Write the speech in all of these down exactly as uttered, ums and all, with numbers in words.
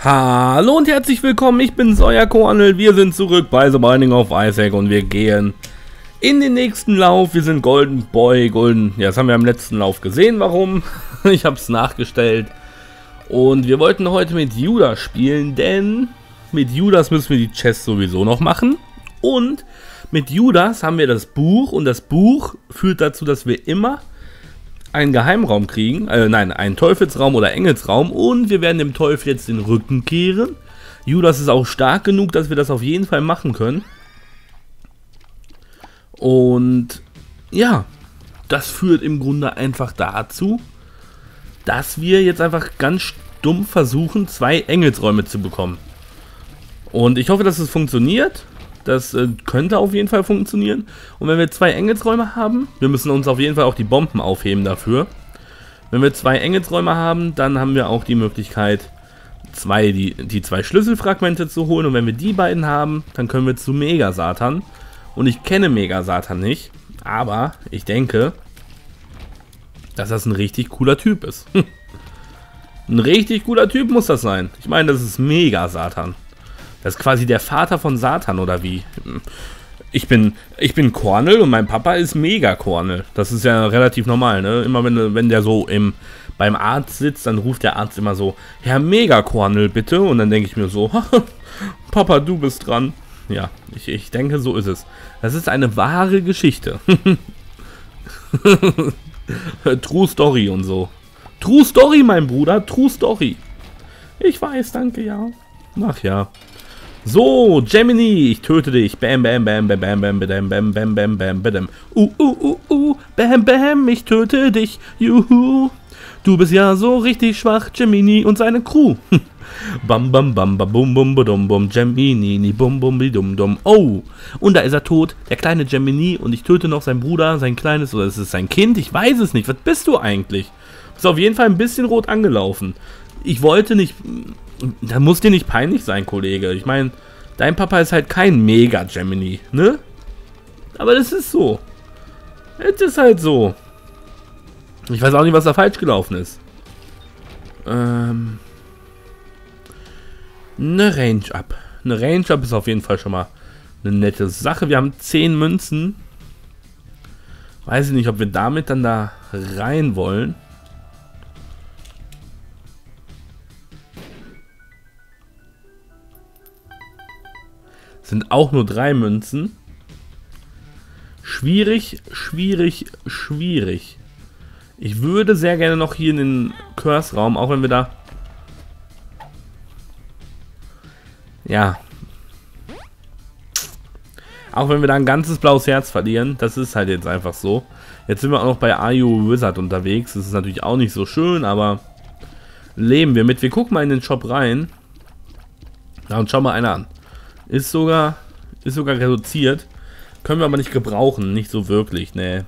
Hallo und herzlich willkommen, ich bin euer Cornel, wir sind zurück bei The Binding of Isaac und wir gehen in den nächsten Lauf. Wir sind Golden Boy, Golden, ja das haben wir im letzten Lauf gesehen, warum, ich habe es nachgestellt und wir wollten heute mit Judas spielen, denn mit Judas müssen wir die Chest sowieso noch machen und mit Judas haben wir das Buch und das Buch führt dazu, dass wir immer einen Geheimraum kriegen, äh, nein, einen Teufelsraum oder Engelsraum und wir werden dem Teufel jetzt den Rücken kehren. Judas ist auch stark genug, dass wir das auf jeden Fall machen können. Und ja, das führt im Grunde einfach dazu, dass wir jetzt einfach ganz stumpf versuchen, zwei Engelsräume zu bekommen. Und ich hoffe, dass es funktioniert. Das äh, könnte auf jeden Fall funktionieren. Und wenn wir zwei Engelsräume haben, wir müssen uns auf jeden Fall auch die Bomben aufheben dafür. Wenn wir zwei Engelsräume haben, dann haben wir auch die Möglichkeit, zwei, die, die zwei Schlüsselfragmente zu holen. Und wenn wir die beiden haben, dann können wir zu Mega Satan. Und ich kenne Mega Satan nicht, aber ich denke, dass das ein richtig cooler Typ ist. Ein richtig cooler Typ muss das sein. Ich meine, das ist Mega Satan. Das ist quasi der Vater von Satan, oder wie? Ich bin, ich bin Cornel und mein Papa ist Mega Cornel. Das ist ja relativ normal, ne? Immer wenn, wenn der so im, beim Arzt sitzt, dann ruft der Arzt immer so, Herr Mega Cornel, bitte. Und dann denke ich mir so, Papa, du bist dran. Ja, ich, ich denke, so ist es. Das ist eine wahre Geschichte. True Story und so. True Story, mein Bruder, True Story. Ich weiß, danke, ja. Ach ja. So, Gemini, ich töte dich. Bam, bam, bam, bam, bam, bam, bam, bam, bam, bam, bam, bam. Uh, uh, uh, uh, bam, bam, ich töte dich. Juhu. Du bist ja so richtig schwach, Gemini und seine Crew. Bam, bam, bam, bam, bum, bum, bum, bum, Gemini, bum, bum, bum, bum. Oh, und da ist er tot, der kleine Gemini. Und ich töte noch seinen Bruder, sein kleines, oder ist es sein Kind? Ich weiß es nicht. Was bist du eigentlich? Du bist auf jeden Fall ein bisschen rot angelaufen. Ich wollte nicht... Da muss dir nicht peinlich sein, Kollege. Ich meine, dein Papa ist halt kein Mega-Gemini, ne? Aber das ist so. Es ist halt so. Ich weiß auch nicht, was da falsch gelaufen ist. Ähm... Eine Range-Up. Eine Range-Up ist auf jeden Fall schon mal eine nette Sache. Wir haben zehn Münzen. Weiß ich nicht, ob wir damit dann da rein wollen. Sind auch nur drei Münzen. Schwierig, schwierig, schwierig. Ich würde sehr gerne noch hier in den Curse-Raum, auch wenn wir da... Ja. Auch wenn wir da ein ganzes blaues Herz verlieren. Das ist halt jetzt einfach so. Jetzt sind wir auch noch bei Are You Wizard unterwegs. Das ist natürlich auch nicht so schön, aber... Leben wir mit. Wir gucken mal in den Shop rein. Ja, und schauen mal einer an. Ist sogar, ist sogar reduziert. Können wir aber nicht gebrauchen. Nicht so wirklich, ne.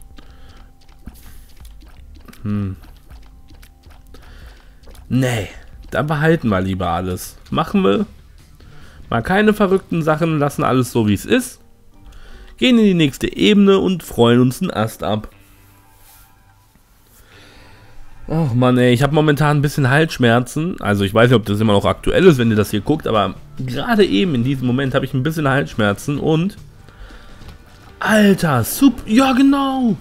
Hm. Nee. Da behalten wir lieber alles. Machen wir mal keine verrückten Sachen. Lassen alles so, wie es ist. Gehen in die nächste Ebene und freuen uns einen Ast ab. Ach Mann, ey, ich habe momentan ein bisschen Halsschmerzen. Also ich weiß nicht, ob das immer noch aktuell ist, wenn ihr das hier guckt, aber gerade eben in diesem Moment habe ich ein bisschen Halsschmerzen und... Alter, super... Ja, genau!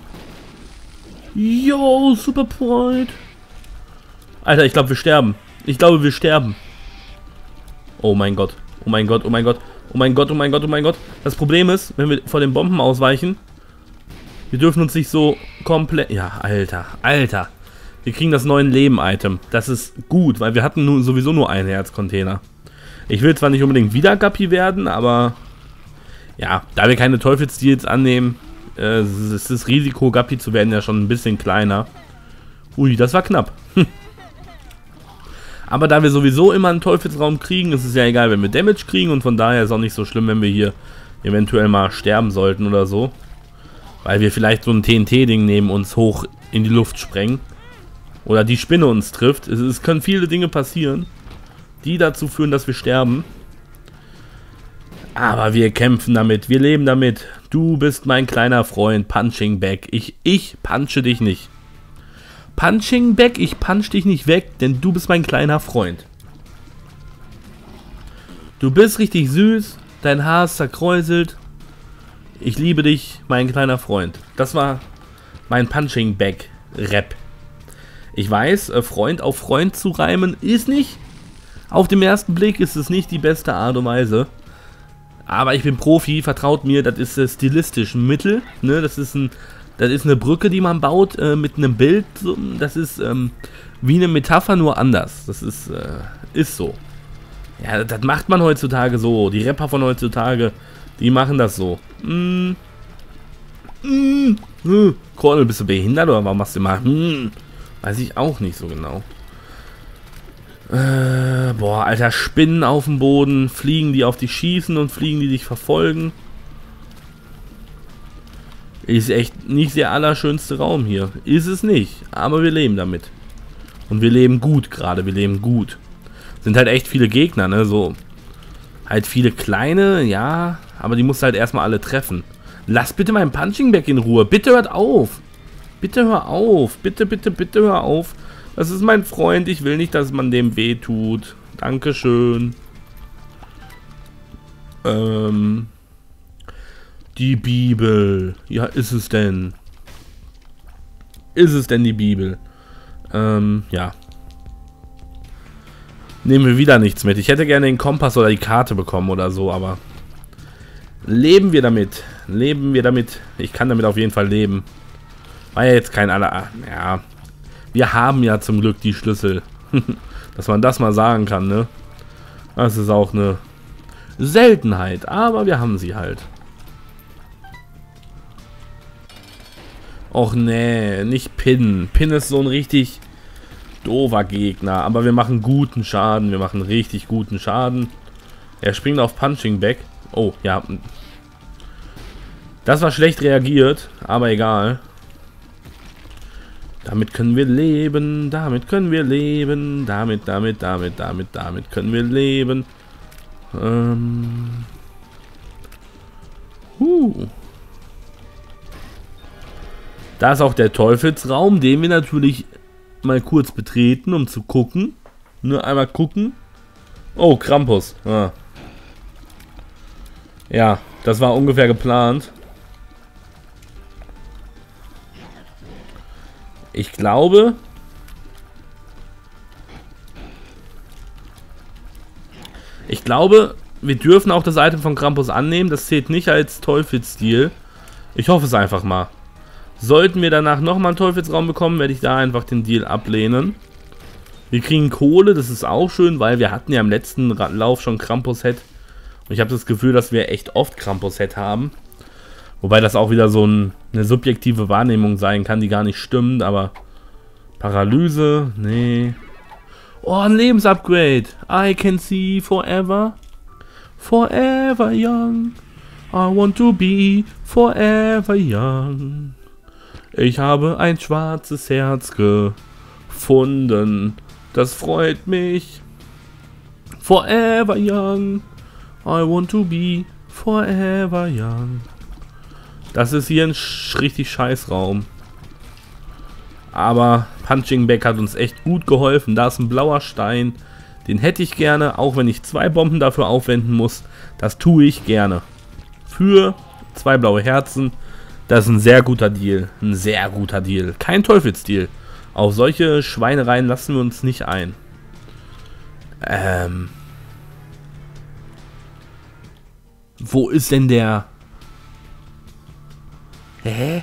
Yo, Super Point! Alter, ich glaube, wir sterben. Ich glaube, wir sterben. Oh mein Gott. Oh mein Gott, oh mein Gott. Oh mein Gott, oh mein Gott, oh mein Gott. Das Problem ist, wenn wir vor den Bomben ausweichen, wir dürfen uns nicht so komplett... Ja, Alter, Alter. Wir kriegen das neue Leben-Item. Das ist gut, weil wir hatten nun sowieso nur einen Herzcontainer. Ich will zwar nicht unbedingt wieder Guppy werden, aber ja, da wir keine Teufelsdeals annehmen, äh, ist das Risiko, Guppy zu werden, ja schon ein bisschen kleiner. Ui, das war knapp. Aber da wir sowieso immer einen Teufelsraum kriegen, ist es ja egal, wenn wir Damage kriegen und von daher ist es auch nicht so schlimm, wenn wir hier eventuell mal sterben sollten oder so. Weil wir vielleicht so ein T N T-Ding neben uns hoch in die Luft sprengen. Oder die Spinne uns trifft. Es, es können viele Dinge passieren, die dazu führen, dass wir sterben. Aber wir kämpfen damit. Wir leben damit. Du bist mein kleiner Freund. Punching Bag. Ich, ich punche dich nicht. Punching Bag, ich punch dich nicht weg, denn du bist mein kleiner Freund. Du bist richtig süß, dein Haar ist zerkräuselt. Ich liebe dich, mein kleiner Freund. Das war mein Punching Bag Rap. Ich weiß, Freund auf Freund zu reimen ist nicht, auf den ersten Blick ist es nicht die beste Art und Weise. Aber ich bin Profi, vertraut mir, das ist äh, stilistisch ein Mittel. Ne? Das ist ein, das ist eine Brücke, die man baut äh, mit einem Bild. Das ist ähm, wie eine Metapher, nur anders. Das ist, äh, ist so. Ja, das macht man heutzutage so. Die Rapper von heutzutage, die machen das so. Mm. Mm. Mm. Cornel, bist du behindert oder warum machst du immer? Mm. Weiß ich auch nicht so genau. Äh, boah, alter, Spinnen auf dem Boden. Fliegen, die auf dich schießen und Fliegen, die dich verfolgen. Ist echt nicht der allerschönste Raum hier. Ist es nicht. Aber wir leben damit. Und wir leben gut gerade. Wir leben gut. Sind halt echt viele Gegner, ne? So. Halt viele kleine, ja. Aber die musst du halt erstmal alle treffen. Lass bitte meinen Punching Bag in Ruhe. Bitte hört auf. Bitte hör auf. Bitte, bitte, bitte hör auf. Das ist mein Freund. Ich will nicht, dass man dem weh tut. Dankeschön. Ähm. Die Bibel. Ja, ist es denn? Ist es denn die Bibel? Ähm, ja. Nehmen wir wieder nichts mit. Ich hätte gerne den Kompass oder die Karte bekommen oder so, aber leben wir damit. Leben wir damit. Ich kann damit auf jeden Fall leben. War ja jetzt kein aller... Ja. Wir haben ja zum Glück die Schlüssel. Dass man das mal sagen kann, ne? Das ist auch eine Seltenheit, aber wir haben sie halt. Och nee, nicht Pin. Pin ist so ein richtig doofer Gegner, aber wir machen guten Schaden. Wir machen richtig guten Schaden. Er springt auf Punching Bag. Oh, ja. Das war schlecht reagiert, aber egal. Damit können wir leben, damit können wir leben, damit, damit, damit, damit, damit können wir leben. Ähm. Huh. Da ist auch der Teufelsraum, den wir natürlich mal kurz betreten, um zu gucken. Nur einmal gucken. Oh, Krampus. Ah. Ja, das war ungefähr geplant. Ich glaube, ich glaube, wir dürfen auch das Item von Krampus annehmen. Das zählt nicht als Teufelsstil. Ich hoffe es einfach mal. Sollten wir danach nochmal einen Teufelsraum bekommen, werde ich da einfach den Deal ablehnen. Wir kriegen Kohle, das ist auch schön, weil wir hatten ja im letzten Lauf schon Krampus-Set. Und ich habe das Gefühl, dass wir echt oft Krampus-Set haben. Wobei das auch wieder so ein, eine subjektive Wahrnehmung sein kann, die gar nicht stimmt, aber Paralyse, nee. Oh, ein Lebensupgrade. I can see forever. Forever young. I want to be forever young. Ich habe ein schwarzes Herz gefunden. Das freut mich. Forever young. I want to be forever young. Das ist hier ein sch richtig scheiß Raum. Aber Punching Bag hat uns echt gut geholfen. Da ist ein blauer Stein. Den hätte ich gerne, auch wenn ich zwei Bomben dafür aufwenden muss. Das tue ich gerne. Für zwei blaue Herzen. Das ist ein sehr guter Deal. Ein sehr guter Deal. Kein Teufelsdeal. Auf solche Schweinereien lassen wir uns nicht ein. Ähm. Wo ist denn der... Hä?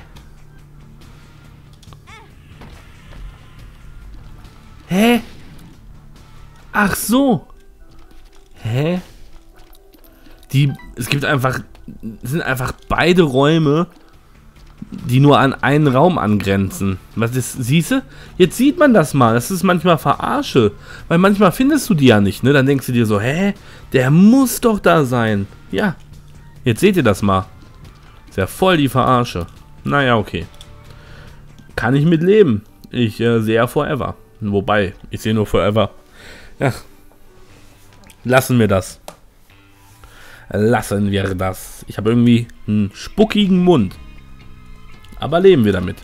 Hä? Ach so. Hä? Die, es gibt einfach, es sind einfach beide Räume, die nur an einen Raum angrenzen. Was ist, siehst du? Jetzt sieht man das mal. Das ist manchmal Verarsche. Weil manchmal findest du die ja nicht, ne? Dann denkst du dir so, hä? Der muss doch da sein. Ja. Jetzt seht ihr das mal. Ist ja voll die Verarsche. Naja, okay. Kann ich mit leben. Ich äh, sehe ja Forever. Wobei, ich sehe nur Forever. Ja. Lassen wir das. Lassen wir das. Ich habe irgendwie einen spuckigen Mund. Aber leben wir damit.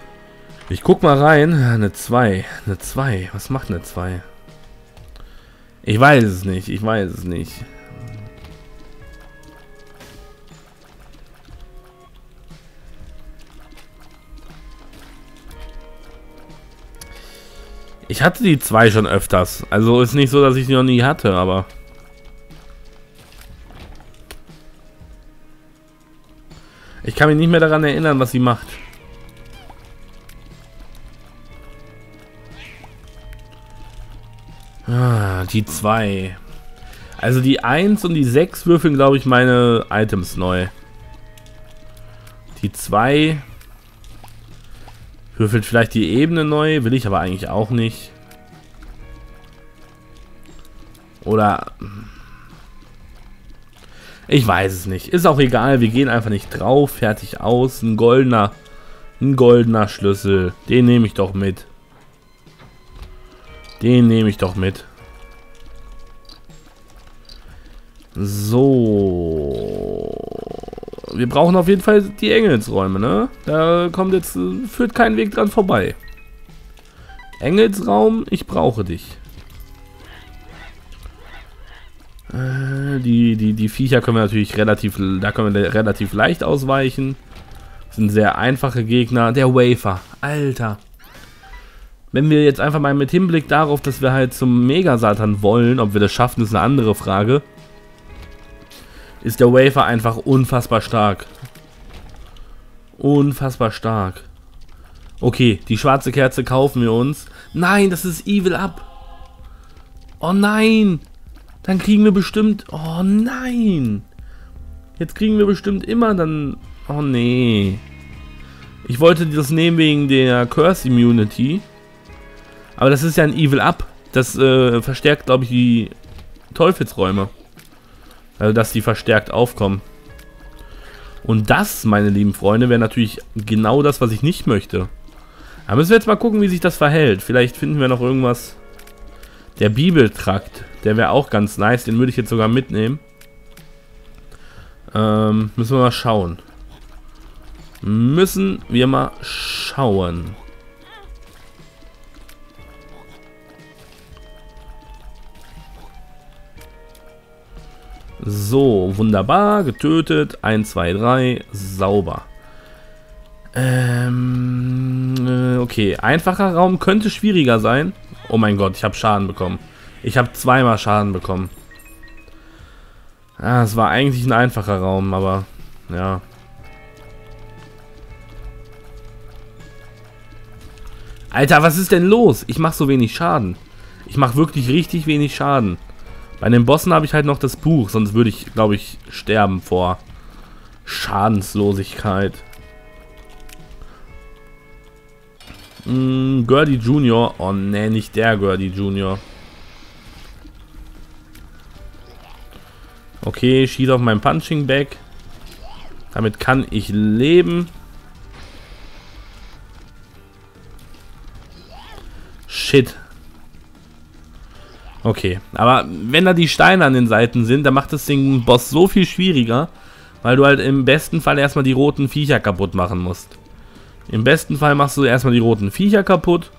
Ich guck mal rein. Eine zwei. Eine zwei. Was macht eine zwei? Ich weiß es nicht, ich weiß es nicht. Ich hatte die zwei schon öfters. Also ist nicht so, dass ich die noch nie hatte, aber... Ich kann mich nicht mehr daran erinnern, was sie macht. Ah, die zwei. Also die eins und die sechs würfeln, glaube ich, meine Items neu. Die zwei würfelt vielleicht die Ebene neu, will ich aber eigentlich auch nicht. Oder... Ich weiß es nicht. Ist auch egal, wir gehen einfach nicht drauf. Fertig aus. Ein goldener, ein goldener Schlüssel. Den nehme ich doch mit. Den nehme ich doch mit. So. Wir brauchen auf jeden Fall die Engelsräume, ne? Da kommt jetzt, führt kein Weg dran vorbei. Engelsraum, ich brauche dich. Äh, die, die, die Viecher können wir natürlich relativ, da können wir relativ leicht ausweichen. Das sind sehr einfache Gegner. Der Wafer, Alter. Wenn wir jetzt einfach mal mit Hinblick darauf, dass wir halt zum Mega-Satan wollen, ob wir das schaffen, ist eine andere Frage. Ist der Wafer einfach unfassbar stark. Unfassbar stark. Okay, die schwarze Kerze kaufen wir uns. Nein, das ist Evil Up. Oh nein. Dann kriegen wir bestimmt... Oh nein. Jetzt kriegen wir bestimmt immer dann... Oh nee. Ich wollte das nehmen wegen der Curse Immunity. Aber das ist ja ein Evil Up. Das äh, verstärkt, glaube ich, die Teufelsräume. Also, dass die verstärkt aufkommen. Und das, meine lieben Freunde, wäre natürlich genau das, was ich nicht möchte. Da müssen wir jetzt mal gucken, wie sich das verhält. Vielleicht finden wir noch irgendwas. Der Bibeltrakt, der wäre auch ganz nice. Den würde ich jetzt sogar mitnehmen. Ähm, müssen wir mal schauen. Müssen wir mal schauen. So, wunderbar, getötet, eins, zwei, drei, sauber. Ähm, äh, okay, einfacher Raum könnte schwieriger sein. Oh mein Gott, ich habe Schaden bekommen. Ich habe zweimal Schaden bekommen. Ah, es war eigentlich ein einfacher Raum, aber ja. Alter, was ist denn los? Ich mache so wenig Schaden. Ich mache wirklich richtig wenig Schaden. Bei den Bossen habe ich halt noch das Buch, sonst würde ich, glaube ich, sterben vor Schadenslosigkeit. Mm, Gurdy Junior. Oh ne, nicht der Gurdy Junior. Okay, schieß auf mein Punching Bag. Damit kann ich leben. Shit. Okay, aber wenn da die Steine an den Seiten sind, dann macht das den Boss so viel schwieriger, weil du halt im besten Fall erstmal die roten Viecher kaputt machen musst. Im besten Fall machst du erstmal die roten Viecher kaputt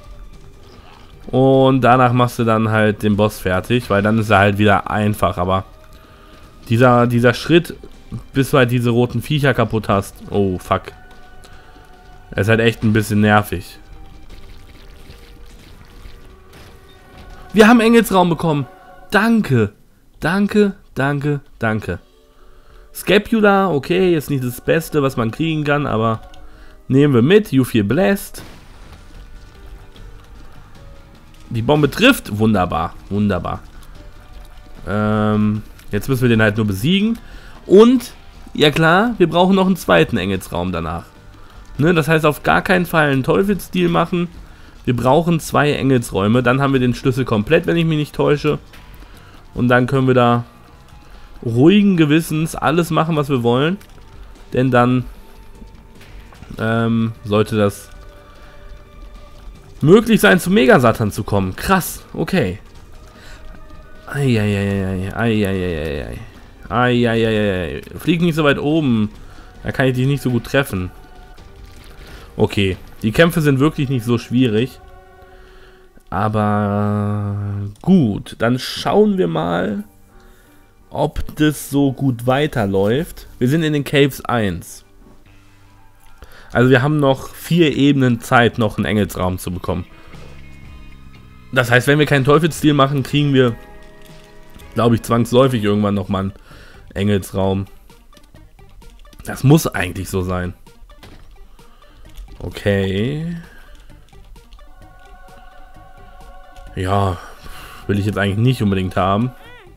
und danach machst du dann halt den Boss fertig, weil dann ist er halt wieder einfach, aber dieser, dieser Schritt, bis du halt diese roten Viecher kaputt hast, oh fuck, er ist halt echt ein bisschen nervig. Wir haben Engelsraum bekommen. Danke. Danke, danke, danke. Scapula, okay, ist nicht das Beste, was man kriegen kann, aber nehmen wir mit. You feel blessed. Die Bombe trifft. Wunderbar, wunderbar. Ähm, jetzt müssen wir den halt nur besiegen. Und, ja klar, wir brauchen noch einen zweiten Engelsraum danach. Ne, das heißt, auf gar keinen Fall einen Teufelsstil machen. Wir brauchen zwei Engelsräume, dann haben wir den Schlüssel komplett, wenn ich mich nicht täusche. Und dann können wir da ruhigen Gewissens alles machen, was wir wollen. Denn dann ähm, sollte das möglich sein, zum Mega-Satan zu kommen. Krass, okay. Eieieiei, eieieiei. Eieieiei. Flieg nicht so weit oben. Da kann ich dich nicht so gut treffen. Okay. Die Kämpfe sind wirklich nicht so schwierig. Aber gut, dann schauen wir mal, ob das so gut weiterläuft. Wir sind in den Caves eins. Also wir haben noch vier Ebenen Zeit, noch einen Engelsraum zu bekommen. Das heißt, wenn wir keinen Teufelsstil machen, kriegen wir, glaube ich, zwangsläufig irgendwann nochmal einen Engelsraum. Das muss eigentlich so sein. Okay. Ja, will ich jetzt eigentlich nicht unbedingt haben.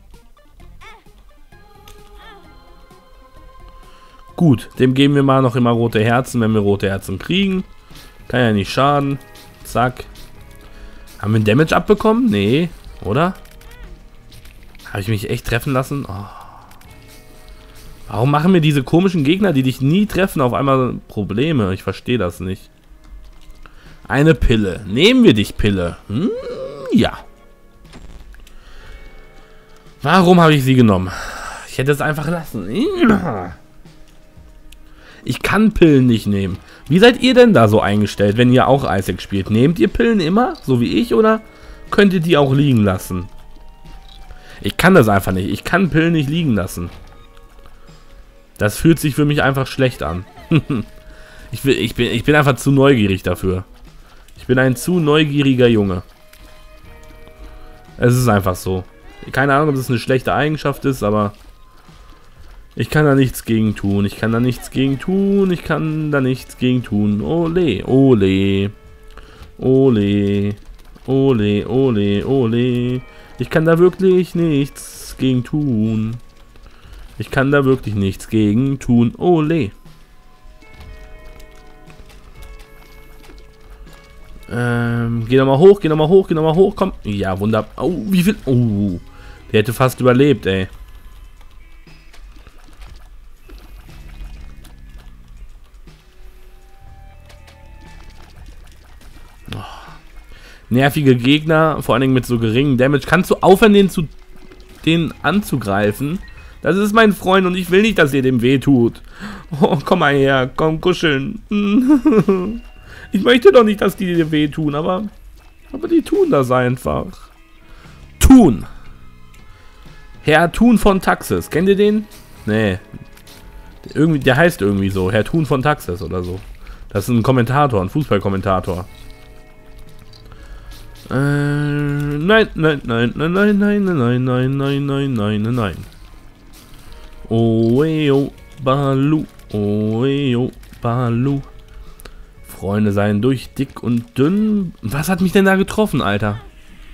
Gut, dem geben wir mal noch immer rote Herzen, wenn wir rote Herzen kriegen. Kann ja nicht schaden. Zack. Haben wir einen Damage abbekommen? Nee, oder? Habe ich mich echt treffen lassen? Oh. Warum machen mir diese komischen Gegner, die dich nie treffen, auf einmal Probleme? Ich verstehe das nicht. Eine Pille. Nehmen wir dich, Pille. Hm, ja. Warum habe ich sie genommen? Ich hätte es einfach lassen. Ich kann Pillen nicht nehmen. Wie seid ihr denn da so eingestellt, wenn ihr auch Isaac spielt? Nehmt ihr Pillen immer, so wie ich, oder könnt ihr die auch liegen lassen? Ich kann das einfach nicht. Ich kann Pillen nicht liegen lassen. Das fühlt sich für mich einfach schlecht an. ich, will, ich, bin, ich bin einfach zu neugierig dafür. Ich bin ein zu neugieriger Junge. Es ist einfach so. Keine Ahnung, ob das eine schlechte Eigenschaft ist, aber ich kann da nichts gegen tun. Ich kann da nichts gegen tun. Ich kann da nichts gegen tun. Ole, ole. Ole. Ole, ole, ole. Ich kann da wirklich nichts gegen tun. Ich kann da wirklich nichts gegen tun. Ole. Ähm, geh nochmal hoch, geh nochmal hoch, geh nochmal hoch, komm. Ja, wunderbar. Oh, wie viel? Oh, der hätte fast überlebt, ey. Oh. Nervige Gegner, vor allen Dingen mit so geringem Damage. Kannst du aufhören, den, zu, den anzugreifen? Das ist mein Freund und ich will nicht, dass ihr dem weh tut. Oh, komm mal her, komm kuscheln. Ich möchte doch nicht, dass die dir weh tun, aber, aber die tun das einfach. Thun. Herr Thun von Taxis. Kennt ihr den? Nee. Irgendwie, der heißt irgendwie so. Herr Thun von Taxis oder so. Das ist ein Kommentator, ein Fußballkommentator. Äh, nein, nein, nein, nein, nein, nein, nein, nein, nein, nein, nein, nein. Oeo, Balu, Oeo, Balu. Freunde seien durch dick und dünn. Was hat mich denn da getroffen, Alter?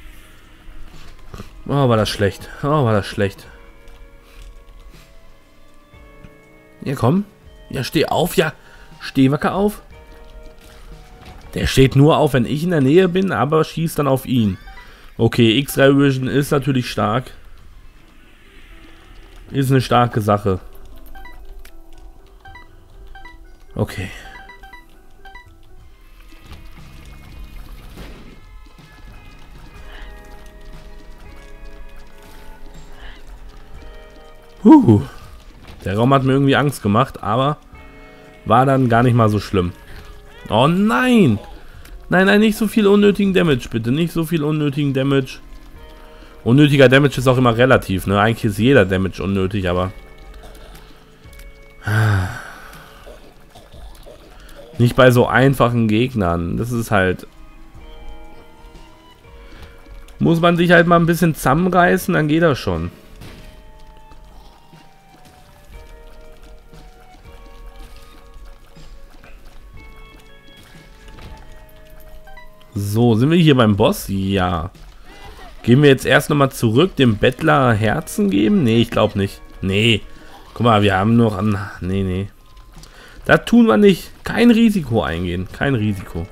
Oh, war das schlecht. Oh, war das schlecht. Ja, komm. Ja, steh auf. Ja, steh wacker auf. Der steht nur auf, wenn ich in der Nähe bin, aber schießt dann auf ihn. Okay, X drei Vision ist natürlich stark. Ist eine starke Sache. Okay. Huh. Der Raum hat mir irgendwie Angst gemacht, aber war dann gar nicht mal so schlimm. Oh nein! Nein, nein, nicht so viel unnötigen Damage, bitte. Nicht so viel unnötigen Damage. Unnötiger Damage ist auch immer relativ, ne? Eigentlich ist jeder Damage unnötig, aber nicht bei so einfachen Gegnern. Das ist halt... Muss man sich halt mal ein bisschen zusammenreißen, dann geht das schon. So, sind wir hier beim Boss? Ja. Gehen wir jetzt erst nochmal zurück, dem Bettler Herzen geben? Nee, ich glaube nicht. Nee. Guck mal, wir haben noch an... Nee, nee. Das tun wir nicht. Kein Risiko eingehen. Kein Risiko.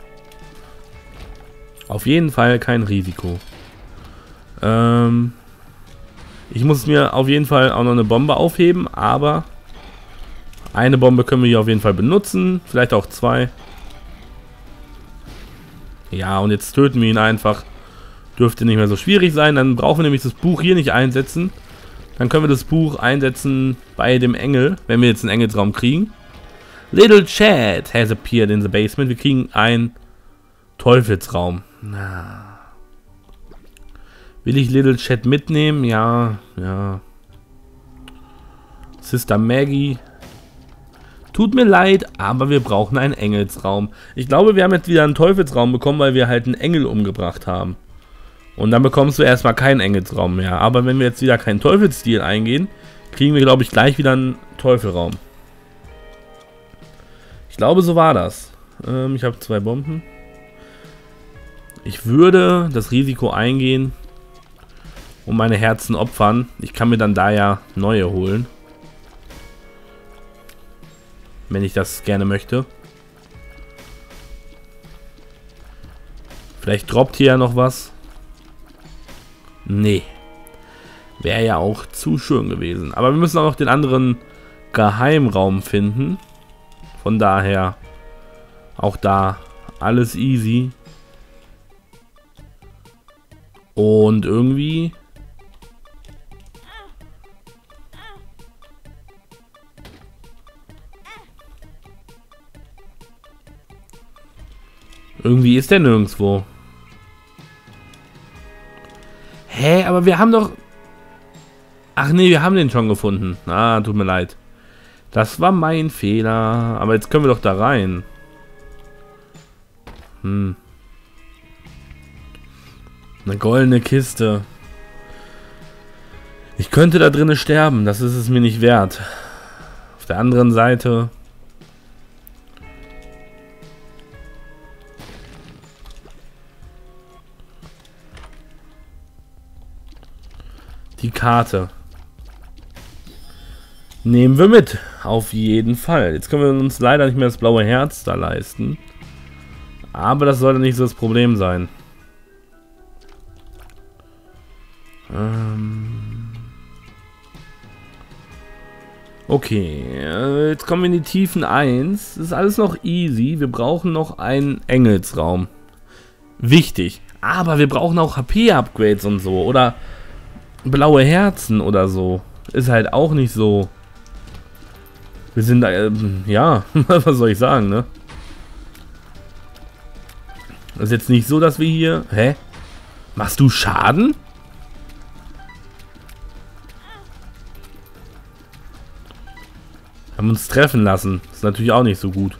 Auf jeden Fall kein Risiko. Ähm... Ich muss mir auf jeden Fall auch noch eine Bombe aufheben, aber... Eine Bombe können wir hier auf jeden Fall benutzen. Vielleicht auch zwei. Ja, und jetzt töten wir ihn einfach. Dürfte nicht mehr so schwierig sein. Dann brauchen wir nämlich das Buch hier nicht einsetzen. Dann können wir das Buch einsetzen bei dem Engel, wenn wir jetzt einen Engelsraum kriegen. Little Chad has appeared in the basement. Wir kriegen einen Teufelsraum. Na. Will ich Little Chat mitnehmen? Ja, ja. Sister Maggie. Tut mir leid, aber wir brauchen einen Engelsraum. Ich glaube, wir haben jetzt wieder einen Teufelsraum bekommen, weil wir halt einen Engel umgebracht haben. Und dann bekommst du erstmal keinen Engelsraum mehr. Aber wenn wir jetzt wieder keinen Teufelsstil eingehen, kriegen wir, glaube ich, gleich wieder einen Teufelraum. Ich glaube, so war das. Ähm, ich habe zwei Bomben. Ich würde das Risiko eingehen und meine Herzen opfern. Ich kann mir dann da ja neue holen. Wenn ich das gerne möchte. Vielleicht droppt hier ja noch was. Nee. Wäre ja auch zu schön gewesen. Aber wir müssen auch noch den anderen Geheimraum finden. Von daher auch da alles easy. Und irgendwie... Irgendwie ist der nirgendwo. Hä, aber wir haben doch... Ach nee, wir haben den schon gefunden. Ah, tut mir leid. Das war mein Fehler. Aber jetzt können wir doch da rein. Hm. Eine goldene Kiste. Ich könnte da drinnen sterben. Das ist es mir nicht wert. Auf der anderen Seite... Die Karte. Nehmen wir mit. Auf jeden Fall. Jetzt können wir uns leider nicht mehr das blaue Herz da leisten. Aber das sollte nicht so das Problem sein. Ähm okay. Jetzt kommen wir in die Tiefen eins. Das ist alles noch easy. Wir brauchen noch einen Engelsraum. Wichtig. Aber wir brauchen auch H P-Upgrades und so. Oder... blaue Herzen oder so. Ist halt auch nicht so. Wir sind da, äh, ja, was soll ich sagen, ne? Das ist jetzt nicht so, dass wir hier... Hä? Machst du Schaden? Haben uns treffen lassen. Ist natürlich auch nicht so gut.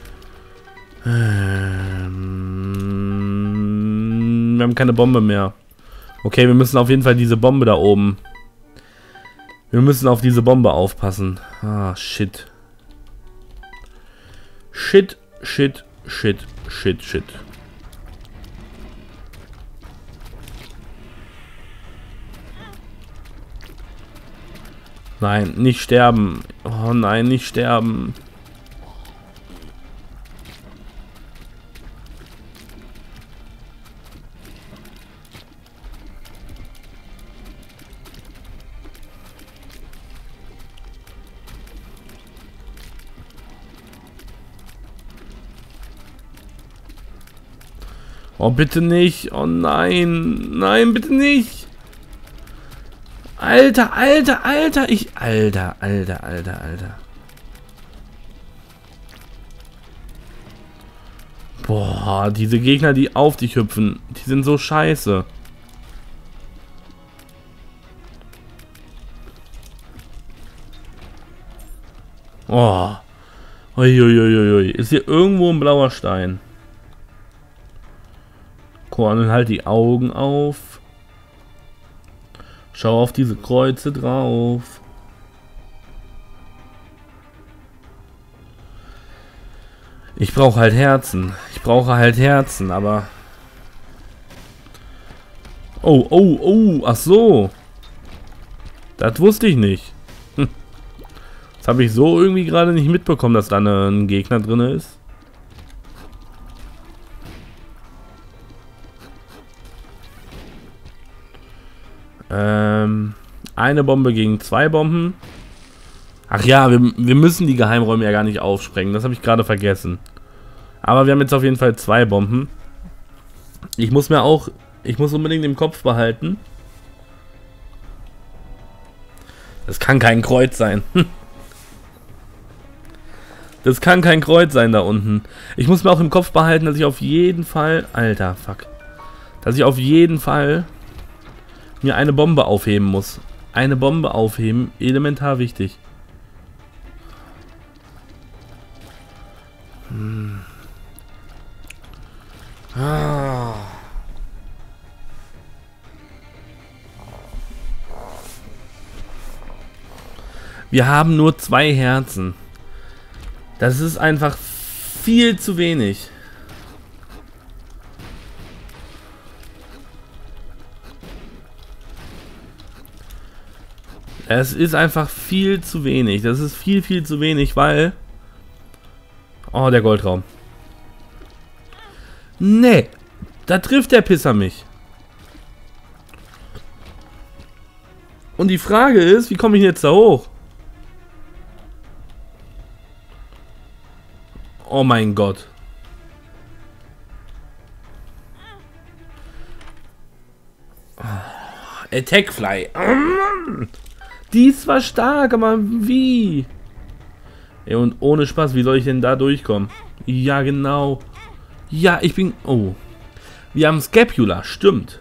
Ähm, wir haben keine Bombe mehr. Okay, wir müssen auf jeden Fall diese Bombe da oben. Wir müssen auf diese Bombe aufpassen. Ah, shit. Shit, shit, shit, shit, shit. Nein, nicht sterben. Oh nein, nicht sterben. Oh, bitte nicht. Oh nein. Nein, bitte nicht. Alter, Alter, Alter. Ich... Alter, Alter, Alter, Alter. Boah, diese Gegner, die auf dich hüpfen, die sind so scheiße. Oh. Uiuiuiui. Ist hier irgendwo ein blauer Stein? Korn, halt die Augen auf. Schau auf diese Kreuze drauf. Ich brauche halt Herzen. Ich brauche halt Herzen, aber... Oh, oh, oh, ach so. Das wusste ich nicht. Hm. Das habe ich so irgendwie gerade nicht mitbekommen, dass da ein Gegner drin ist. Ähm, eine Bombe gegen zwei Bomben. Ach ja, wir, wir müssen die Geheimräume ja gar nicht aufsprengen. Das habe ich gerade vergessen. Aber wir haben jetzt auf jeden Fall zwei Bomben. Ich muss mir auch... Ich muss unbedingt im Kopf behalten. Das kann kein Kreuz sein. Das kann kein Kreuz sein da unten. Ich muss mir auch im Kopf behalten, dass ich auf jeden Fall... Alter, fuck. Dass ich auf jeden Fall... mir eine Bombe aufheben muss. Eine Bombe aufheben, elementar wichtig. Hm. Ah. Wir haben nur zwei Herzen. Das ist einfach viel zu wenig. Es ist einfach viel zu wenig. Das ist viel, viel zu wenig, weil... Oh, der Goldraum. Nee, da trifft der Pisser mich. Und die Frage ist, wie komme ich jetzt da hoch? Oh mein Gott. Oh, Attackfly. Die ist zwar stark, aber wie? Ey, und ohne Spaß, wie soll ich denn da durchkommen? Ja, genau. Ja, ich bin... Oh. Wir haben Scapula, stimmt.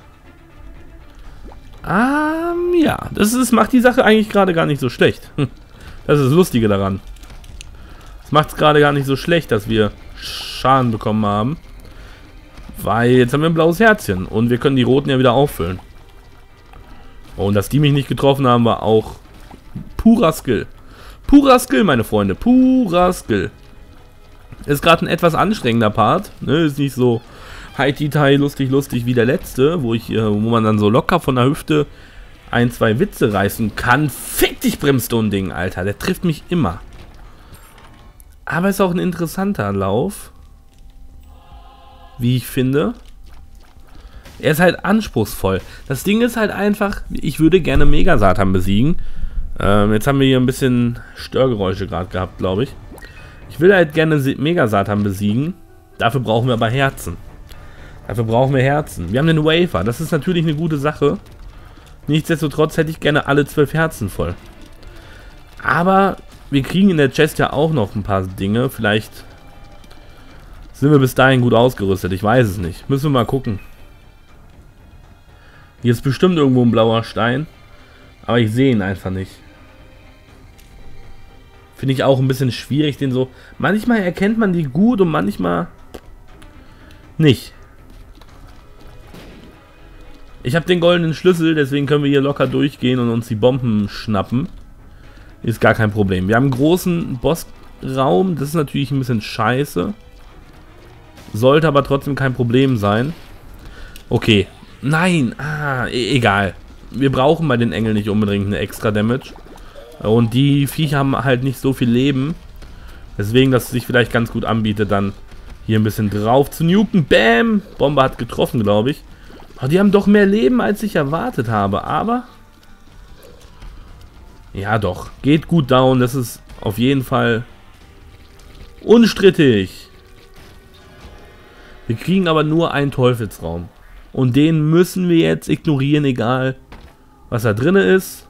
Ähm, ja. Das ist, macht die Sache eigentlich gerade gar nicht so schlecht. Das ist das Lustige daran. Es macht es gerade gar nicht so schlecht, dass wir Schaden bekommen haben. Weil jetzt haben wir ein blaues Herzchen. Und wir können die roten ja wieder auffüllen. Und dass die mich nicht getroffen haben, war auch purer Skill. Purer Skill, meine Freunde. Purer Skill. Ist gerade ein etwas anstrengender Part. Ne? Ist nicht so High-Detail, lustig, lustig wie der letzte, wo ich, äh, wo man dann so locker von der Hüfte ein, zwei Witze reißen kann. Fick dich, Brimstone-Ding, Alter. Der trifft mich immer. Aber ist auch ein interessanter Lauf. Wie ich finde. Er ist halt anspruchsvoll. Das Ding ist halt einfach, ich würde gerne Mega-Satan besiegen. Ähm, jetzt haben wir hier ein bisschen Störgeräusche gerade gehabt, glaube ich. Ich will halt gerne Mega-Satan besiegen. Dafür brauchen wir aber Herzen. Dafür brauchen wir Herzen. Wir haben den Wafer. Das ist natürlich eine gute Sache. Nichtsdestotrotz hätte ich gerne alle zwölf Herzen voll. Aber wir kriegen in der Chest ja auch noch ein paar Dinge. Vielleicht sind wir bis dahin gut ausgerüstet. Ich weiß es nicht. Müssen wir mal gucken. Hier ist bestimmt irgendwo ein blauer Stein. Aber ich sehe ihn einfach nicht. Finde ich auch ein bisschen schwierig, den so... Manchmal erkennt man die gut und manchmal nicht. Ich habe den goldenen Schlüssel, deswegen können wir hier locker durchgehen und uns die Bomben schnappen. Ist gar kein Problem. Wir haben einen großen Bossraum, das ist natürlich ein bisschen scheiße. Sollte aber trotzdem kein Problem sein. Okay. Nein, ah, e egal. Wir brauchen bei den Engeln nicht unbedingt eine extra Damage. Und die Viecher haben halt nicht so viel Leben. Deswegen, dass es sich vielleicht ganz gut anbietet, dann hier ein bisschen drauf zu nuken. Bam! Bombe hat getroffen, glaube ich. Oh, die haben doch mehr Leben, als ich erwartet habe. Aber... Ja doch, geht gut down. Das ist auf jeden Fall unstrittig. Wir kriegen aber nur einen Teufelsraum. Und den müssen wir jetzt ignorieren, egal was da drin ist.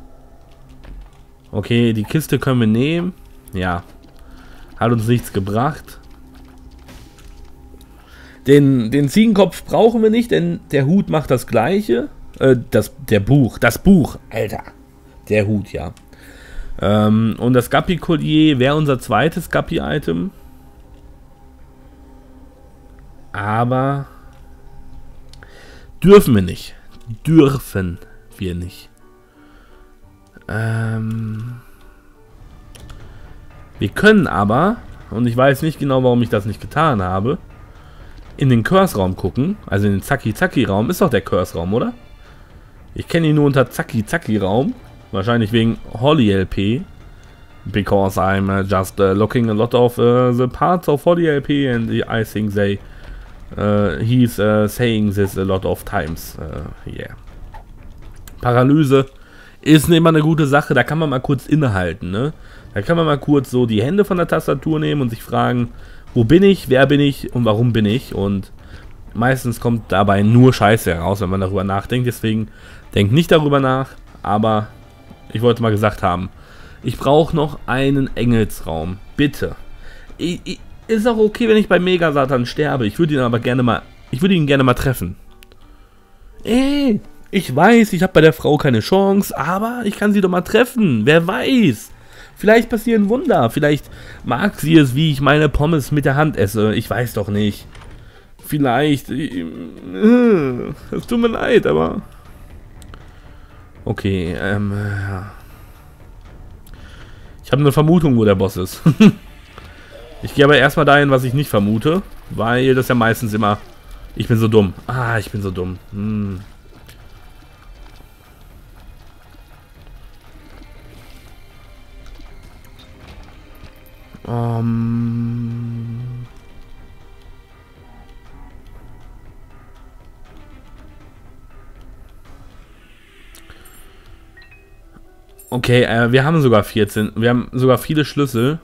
Okay, die Kiste können wir nehmen. Ja. Hat uns nichts gebracht. Den, den Ziegenkopf brauchen wir nicht, denn der Hut macht das gleiche. Äh, das, der Buch. Das Buch, Alter. Der Hut, ja. Ähm, und das Guppy-Collier wäre unser zweites Guppy-Item. Aber dürfen wir nicht. Dürfen wir nicht. Ähm, wir können aber, und ich weiß nicht genau, warum ich das nicht getan habe, in den Curse-Raum gucken. Also in den Zacki-Zacki-Raum. Ist doch der Curse-Raum, oder? Ich kenne ihn nur unter Zacki-Zacki-Raum. Wahrscheinlich wegen Holly L P. Because I'm uh, just uh, looking a lot of uh, the parts of Holly L P and I think they uh, he's uh, saying this a lot of times. Uh, yeah. Paralyse ist immer eine gute Sache. Da kann man mal kurz innehalten, ne? Da kann man mal kurz so die Hände von der Tastatur nehmen und sich fragen, wo bin ich, wer bin ich und warum bin ich? Und meistens kommt dabei nur Scheiße heraus, wenn man darüber nachdenkt. Deswegen denkt nicht darüber nach, aber ich wollte mal gesagt haben, ich brauche noch einen Engelsraum. Bitte. Ich, ich, ist auch okay, wenn ich bei Mega-Satan sterbe. Ich würde ihn aber gerne mal, ich würde ihn gerne mal treffen. Ey, Ich weiß, ich habe bei der Frau keine Chance, aber ich kann sie doch mal treffen. Wer weiß. Vielleicht passieren Wunder. Vielleicht mag sie es, wie ich meine Pommes mit der Hand esse. Ich weiß doch nicht. Vielleicht. Es tut mir leid, aber... Okay, ähm... ja. Ich habe eine Vermutung, wo der Boss ist. Ich gehe aber erstmal dahin, was ich nicht vermute. Weil das ja meistens immer... Ich bin so dumm. Ah, ich bin so dumm. Hm. Um... Okay, äh, wir haben sogar vierzehn. Wir haben sogar viele Schlüssel.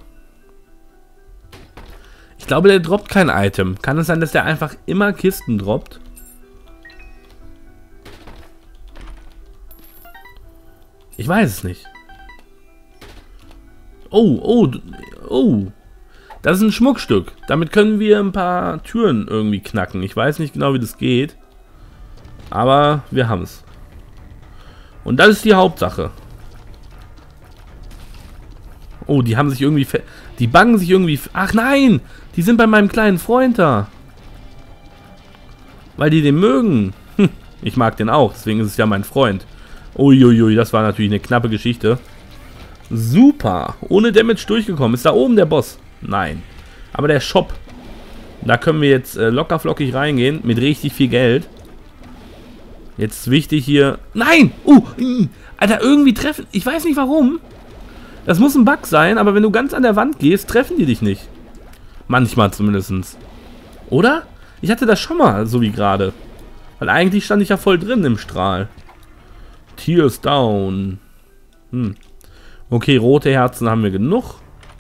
Ich glaube, der droppt kein Item. Kann es sein, dass der einfach immer Kisten droppt? Ich weiß es nicht. Oh, oh, oh. Das ist ein Schmuckstück. Damit können wir ein paar Türen irgendwie knacken. Ich weiß nicht genau, wie das geht. Aber wir haben es. Und das ist die Hauptsache. Oh, die haben sich irgendwie... Die bangen sich irgendwie... Ach nein! Die sind bei meinem kleinen Freund da. Weil die den mögen. Hm, ich mag den auch, deswegen ist es ja mein Freund. Uiuiui, das war natürlich eine knappe Geschichte. Super. Ohne Damage durchgekommen. Ist da oben der Boss? Nein. Aber der Shop. Da können wir jetzt äh, locker flockig reingehen. Mit richtig viel Geld. Jetzt wichtig hier... Nein! Uh, uh, Alter, irgendwie treffen... Ich weiß nicht warum. Das muss ein Bug sein, aber wenn du ganz an der Wand gehst, treffen die dich nicht. Manchmal zumindest. Oder? Ich hatte das schon mal, so wie gerade. Weil eigentlich stand ich ja voll drin im Strahl. Tears down. Hm. Okay, rote Herzen haben wir genug.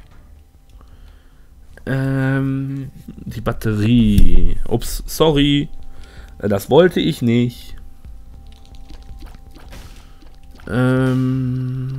Ähm, die Batterie. Ups, sorry. Das wollte ich nicht. Ähm...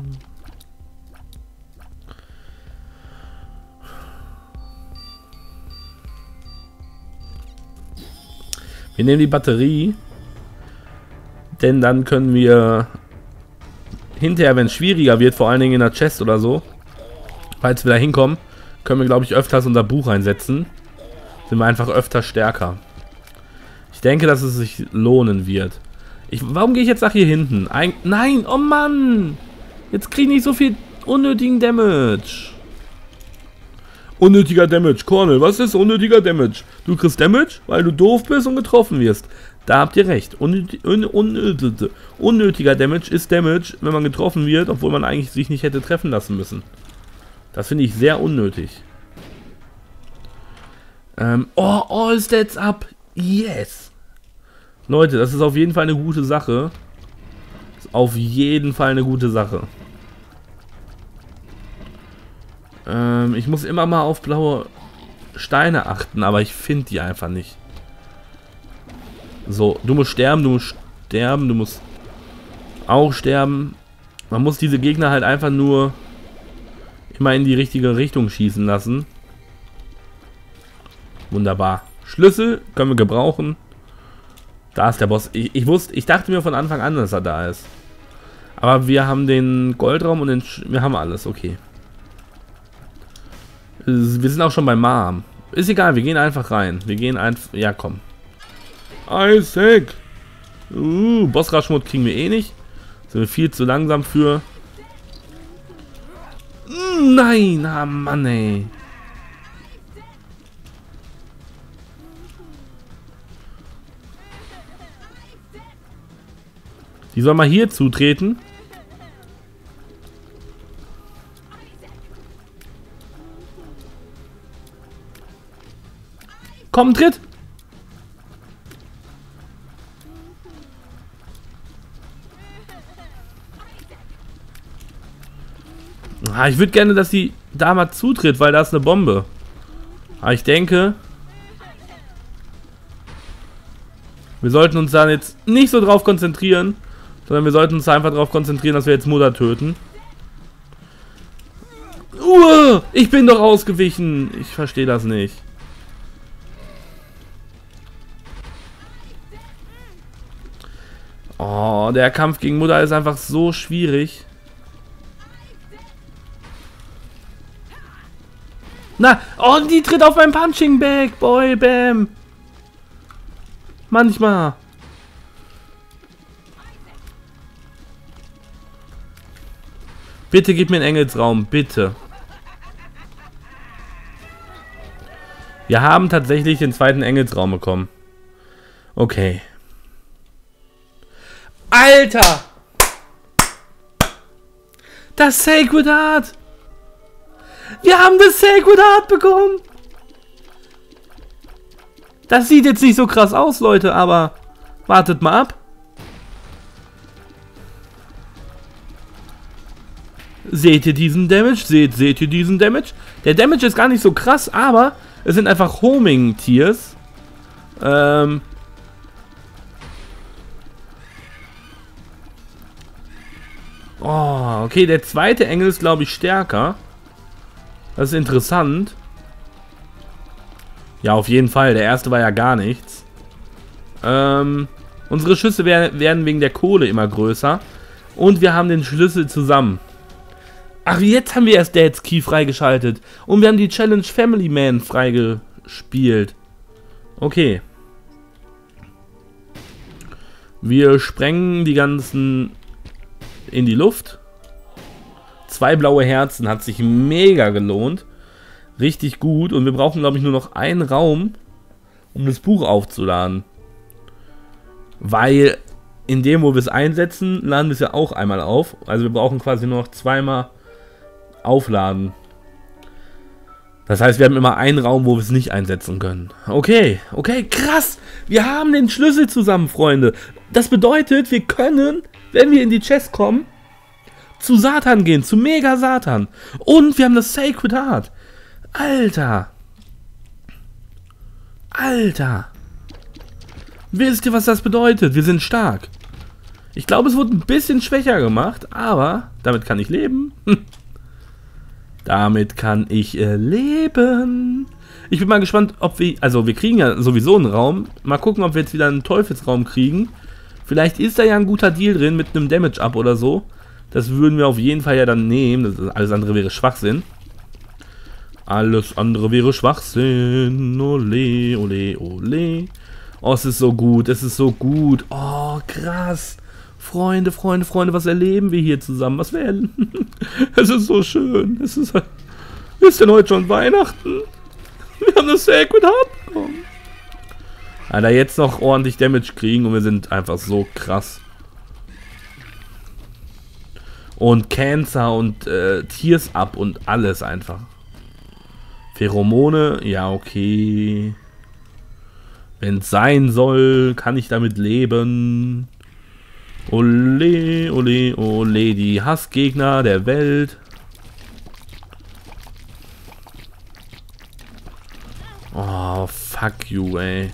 Wir nehmen die Batterie, denn dann können wir hinterher, wenn es schwieriger wird, vor allen Dingen in der Chest oder so, falls wir da hinkommen, können wir, glaube ich, öfters unser Buch einsetzen. Sind wir einfach öfter stärker. Ich denke, dass es sich lohnen wird. Ich, warum gehe ich jetzt nach hier hinten? Ein, nein, oh Mann! Jetzt kriege ich nicht so viel unnötigen Damage. Unnötiger Damage. Cornel, was ist unnötiger Damage? Du kriegst Damage, weil du doof bist und getroffen wirst. Da habt ihr recht. Unnötig, un, un, unnötiger Damage ist Damage, wenn man getroffen wird, obwohl man eigentlich sich nicht hätte treffen lassen müssen. Das finde ich sehr unnötig. Ähm, oh, all stats up. Yes. Leute, das ist auf jeden Fall eine gute Sache. Das ist auf jeden Fall eine gute Sache. Ähm, ich muss immer mal auf blaue Steine achten, aber ich finde die einfach nicht. So, du musst sterben, du musst sterben, du musst auch sterben. Man muss diese Gegner halt einfach nur immer in die richtige Richtung schießen lassen. Wunderbar. Schlüssel können wir gebrauchen. Da ist der Boss. Ich, ich wusste, ich dachte mir von Anfang an, dass er da ist. Aber wir haben den Goldraum und den Sch wir haben alles, okay. Wir sind auch schon bei Mom. Ist egal, wir gehen einfach rein. Wir gehen einfach... Ja, komm. Isaac! Uh, Boss-Raschmut kriegen wir eh nicht. Sind wir viel zu langsam für... Nein! Ah, Mann, ey. Die soll mal hier zutreten. Komm, tritt! Ah, ich würde gerne, dass sie da mal zutritt, weil da ist eine Bombe. Aber ich denke, wir sollten uns dann jetzt nicht so drauf konzentrieren, sondern wir sollten uns einfach darauf konzentrieren, dass wir jetzt Mutter töten. Uh, ich bin doch ausgewichen. Ich verstehe das nicht. Oh, der Kampf gegen Mutter ist einfach so schwierig. Na, oh, die tritt auf mein Punching Bag, boy, bam. Manchmal. Bitte gib mir einen Engelsraum, bitte. Wir haben tatsächlich den zweiten Engelsraum bekommen. Okay. Alter! Das Sacred Heart! Wir haben das Sacred Heart bekommen! Das sieht jetzt nicht so krass aus, Leute, aber wartet mal ab. Seht ihr diesen Damage? Seht, seht ihr diesen Damage? Der Damage ist gar nicht so krass, aber es sind einfach Homing-Tiers. Ähm... Oh, okay, der zweite Engel ist, glaube ich, stärker. Das ist interessant. Ja, auf jeden Fall. Der erste war ja gar nichts. Ähm, unsere Schüsse werden, werden wegen der Kohle immer größer. Und wir haben den Schlüssel zusammen. Ach, jetzt haben wir erst Dad's Key freigeschaltet. Und wir haben die Challenge Family Man freigespielt. Okay. Wir sprengen die ganzen in die Luft. Zwei blaue Herzen, hat sich mega gelohnt. Richtig gut. Und wir brauchen, glaube ich, nur noch einen Raum, um das Buch aufzuladen. Weil in dem, wo wir es einsetzen, laden wir es ja auch einmal auf. Also wir brauchen quasi nur noch zweimal aufladen. Das heißt, wir haben immer einen Raum, wo wir es nicht einsetzen können. Okay, okay, krass. Wir haben den Schlüssel zusammen, Freunde. Das bedeutet, wir können, wenn wir in die Chest kommen, zu Satan gehen, zu Mega Satan. Und wir haben das Sacred Heart. Alter. Alter. Wisst ihr, was das bedeutet? Wir sind stark. Ich glaube, es wurde ein bisschen schwächer gemacht, aber damit kann ich leben. Damit kann ich äh, leben. Ich bin mal gespannt, ob wir... Also, wir kriegen ja sowieso einen Raum. Mal gucken, ob wir jetzt wieder einen Teufelsraum kriegen. Vielleicht ist da ja ein guter Deal drin mit einem Damage-Up oder so. Das würden wir auf jeden Fall ja dann nehmen. Das ist, alles andere wäre Schwachsinn. Alles andere wäre Schwachsinn. Ole, ole, ole. Oh, es ist so gut. Es ist so gut. Oh, krass. Freunde, Freunde, Freunde, was erleben wir hier zusammen? Was werden? Es ist so schön. Es ist, ist denn heute schon Weihnachten? Wir haben das Sacred Heart bekommen. Alter, jetzt noch ordentlich Damage kriegen und wir sind einfach so krass. Und Cancer und äh, Tears Up und alles einfach. Pheromone, ja okay. Wenn es sein soll, kann ich damit leben. Ole, ole, ole, die Hassgegner der Welt. Oh, fuck you, ey.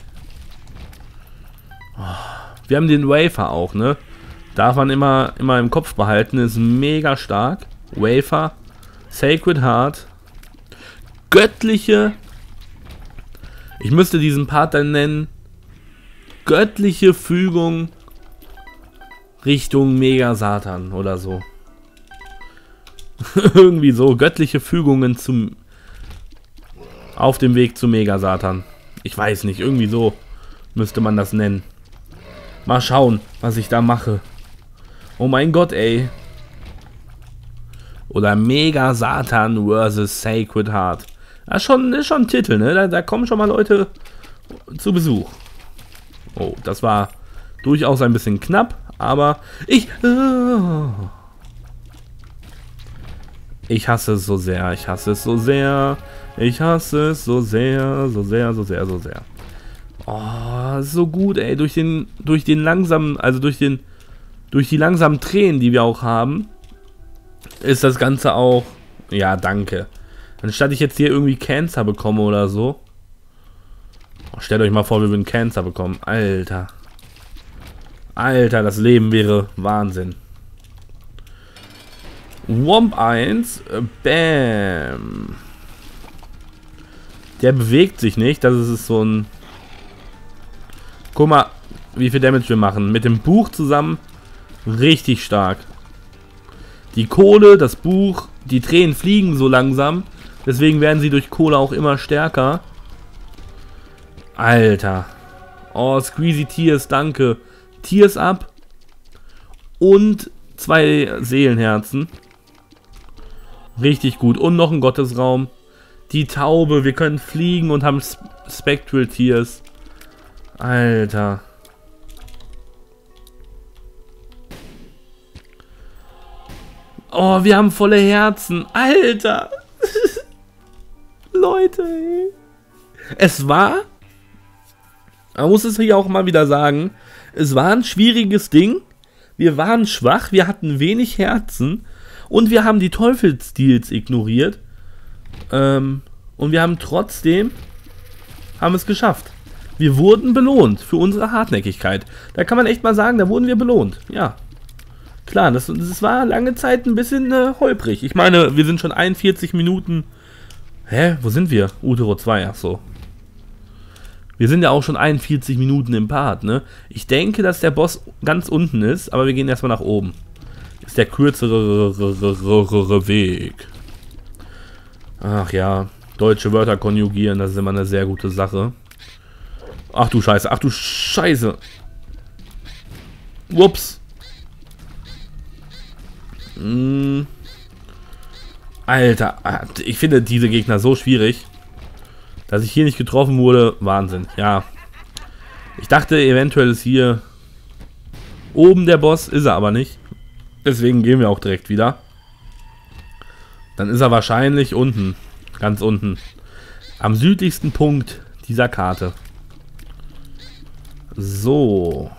Oh. Wir haben den Wafer auch, ne? Darf man immer, immer im Kopf behalten, ist mega stark. Wafer, Sacred Heart, göttliche, ich müsste diesen Part dann nennen, göttliche Fügung Richtung Mega Satan oder so. Irgendwie so, göttliche Fügungen zum auf dem Weg zu Mega Satan. Ich weiß nicht, irgendwie so müsste man das nennen. Mal schauen, was ich da mache. Oh mein Gott, ey. Oder Mega Satan versus Sacred Heart. Das ist schon, ist schon ein Titel, ne? Da, da kommen schon mal Leute zu Besuch. Oh, das war durchaus ein bisschen knapp, aber ich... Oh. Ich hasse es so sehr, ich hasse es so sehr. Ich hasse es so sehr, so sehr, so sehr, so sehr. Oh, so gut, ey. Durch den, durch den langsamen, also durch den, durch die langsamen Tränen, die wir auch haben, ist das Ganze auch, ja, danke. Anstatt ich jetzt hier irgendwie Cancer bekomme oder so. Oh, stellt euch mal vor, wir würden Cancer bekommen. Alter. Alter, das Leben wäre Wahnsinn. Womp eins. Bam. Der bewegt sich nicht. Das ist so ein... Guck mal, wie viel Damage wir machen. Mit dem Buch zusammen richtig stark. Die Kohle, das Buch, die Tränen fliegen so langsam. Deswegen werden sie durch Kohle auch immer stärker. Alter. Oh, Squeezy Tears, danke. Tears ab. Und zwei Seelenherzen. Richtig gut. Und noch ein Gottesraum. Die Taube, wir können fliegen und haben Spectral Tears. Alter. Oh, wir haben volle Herzen. Alter. Leute, ey. Es war, man muss es hier auch mal wieder sagen, es war ein schwieriges Ding. Wir waren schwach, wir hatten wenig Herzen und wir haben die Teufelsdeals ignoriert. Ähm, und wir haben trotzdem, haben es geschafft. Wir wurden belohnt für unsere Hartnäckigkeit. Da kann man echt mal sagen, da wurden wir belohnt. Ja, klar, das, das war lange Zeit ein bisschen äh, holprig. Ich meine, wir sind schon einundvierzig Minuten... Hä? Wo sind wir? Utero zwei, ach so. Wir sind ja auch schon einundvierzig Minuten im Part, ne? Ich denke, dass der Boss ganz unten ist, aber wir gehen erstmal nach oben. Ist der kürzere Weg. Ach ja, deutsche Wörter konjugieren, das ist immer eine sehr gute Sache. Ach du Scheiße, ach du Scheiße. Ups. Hm. Alter, ich finde diese Gegner so schwierig, dass ich hier nicht getroffen wurde. Wahnsinn, ja. Ich dachte, eventuell ist hier oben der Boss, ist er aber nicht. Deswegen gehen wir auch direkt wieder. Dann ist er wahrscheinlich unten, ganz unten, am südlichsten Punkt dieser Karte. So.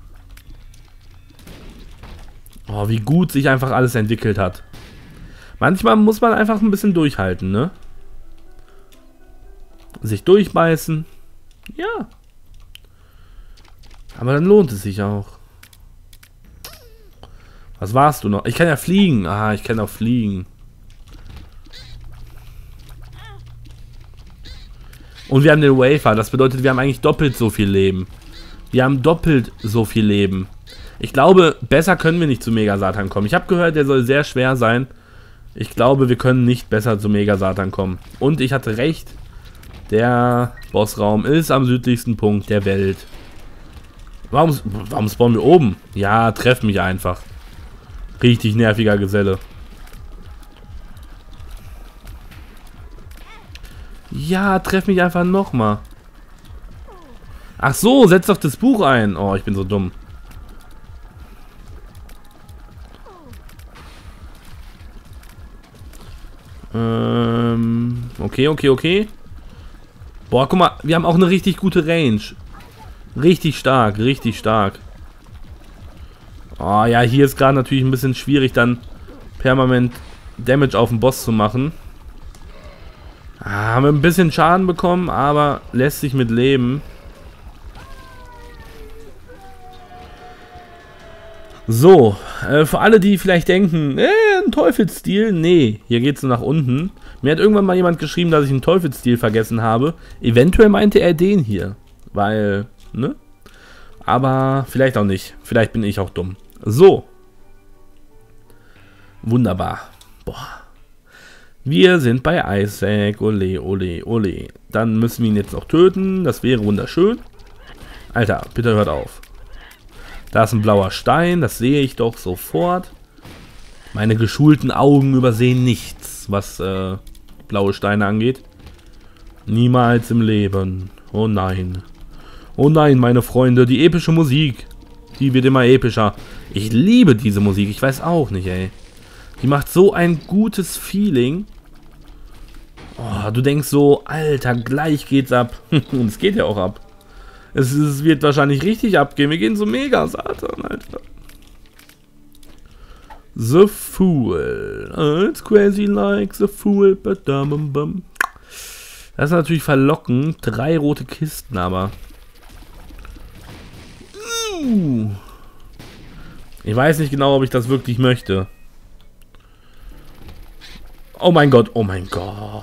Oh, wie gut sich einfach alles entwickelt hat. Manchmal muss man einfach ein bisschen durchhalten, ne? Sich durchbeißen. Ja. Aber dann lohnt es sich auch. Was warst du noch? Ich kann ja fliegen. Ah, ich kann auch fliegen. Und wir haben den Wafer. Das bedeutet, wir haben eigentlich doppelt so viel Leben. Wir haben doppelt so viel Leben. Ich glaube, besser können wir nicht zu Mega Satan kommen. Ich habe gehört, der soll sehr schwer sein. Ich glaube, wir können nicht besser zu Mega Satan kommen. Und ich hatte recht. Der Bossraum ist am südlichsten Punkt der Welt. Warum, warum spawnen wir oben? Ja, treff mich einfach. Richtig nerviger Geselle. Ja, treff mich einfach nochmal. Ach so, setz doch das Buch ein. Oh, ich bin so dumm. Ähm, okay, okay, okay. Boah, guck mal, wir haben auch eine richtig gute Range. Richtig stark, richtig stark. Oh ja, hier ist gerade natürlich ein bisschen schwierig, dann permanent Damage auf den Boss zu machen. Ah, haben wir ein bisschen Schaden bekommen, aber lässt sich mit leben. So, äh, für alle, die vielleicht denken, äh, ein Teufelsstil, nee, hier geht's nach unten. Mir hat irgendwann mal jemand geschrieben, dass ich einen Teufelsstil vergessen habe. Eventuell meinte er den hier, weil, ne? Aber vielleicht auch nicht. Vielleicht bin ich auch dumm. So. Wunderbar. Boah. Wir sind bei Isaac. Ole, ole, ole. Dann müssen wir ihn jetzt noch töten. Das wäre wunderschön. Alter, bitte hört auf. Da ist ein blauer Stein. Das sehe ich doch sofort. Meine geschulten Augen übersehen nichts, was äh, blaue Steine angeht. Niemals im Leben. Oh nein. Oh nein, meine Freunde. Die epische Musik. Die wird immer epischer. Ich liebe diese Musik. Ich weiß auch nicht, ey. Die macht so ein gutes Feeling. Oh, du denkst so, Alter, gleich geht's ab. Und es geht ja auch ab. Es, es wird wahrscheinlich richtig abgehen. Wir gehen so Mega Satan, Alter. The Fool. It's crazy like the Fool. Das ist natürlich verlockend. Drei rote Kisten, aber... Ich weiß nicht genau, ob ich das wirklich möchte. Oh mein Gott, oh mein Gott.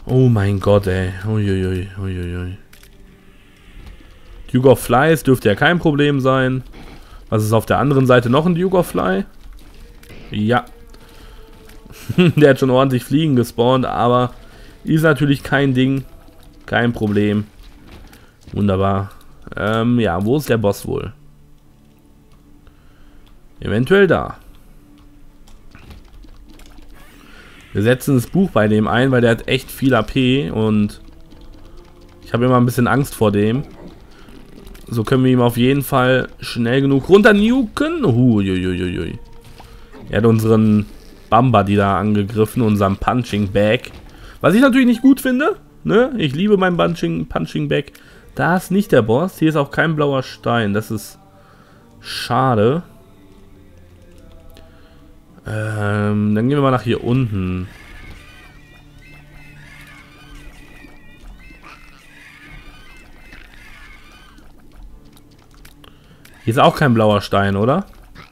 Oh mein Gott, ey. Uiuiui, uiuiui. Duke of Flies dürfte ja kein Problem sein. Was ist auf der anderen Seite noch ein Duke of Fly? Ja. Der hat schon ordentlich Fliegen gespawnt, aber ist natürlich kein Ding. Kein Problem. Wunderbar. Ähm, ja, wo ist der Boss wohl? Eventuell da. Wir setzen das Buch bei dem ein, weil der hat echt viel A P und ich habe immer ein bisschen Angst vor dem. So können wir ihm auf jeden Fall schnell genug runter nuken. Uiuiuiui. Er hat unseren Bamba die da angegriffen, unseren Punching Bag. Was ich natürlich nicht gut finde. Ne? Ich liebe meinen Punching, Punching Bag. Da ist nicht der Boss. Hier ist auch kein blauer Stein. Das ist schade. Ähm, dann gehen wir mal nach hier unten. Hier ist auch kein blauer Stein, oder?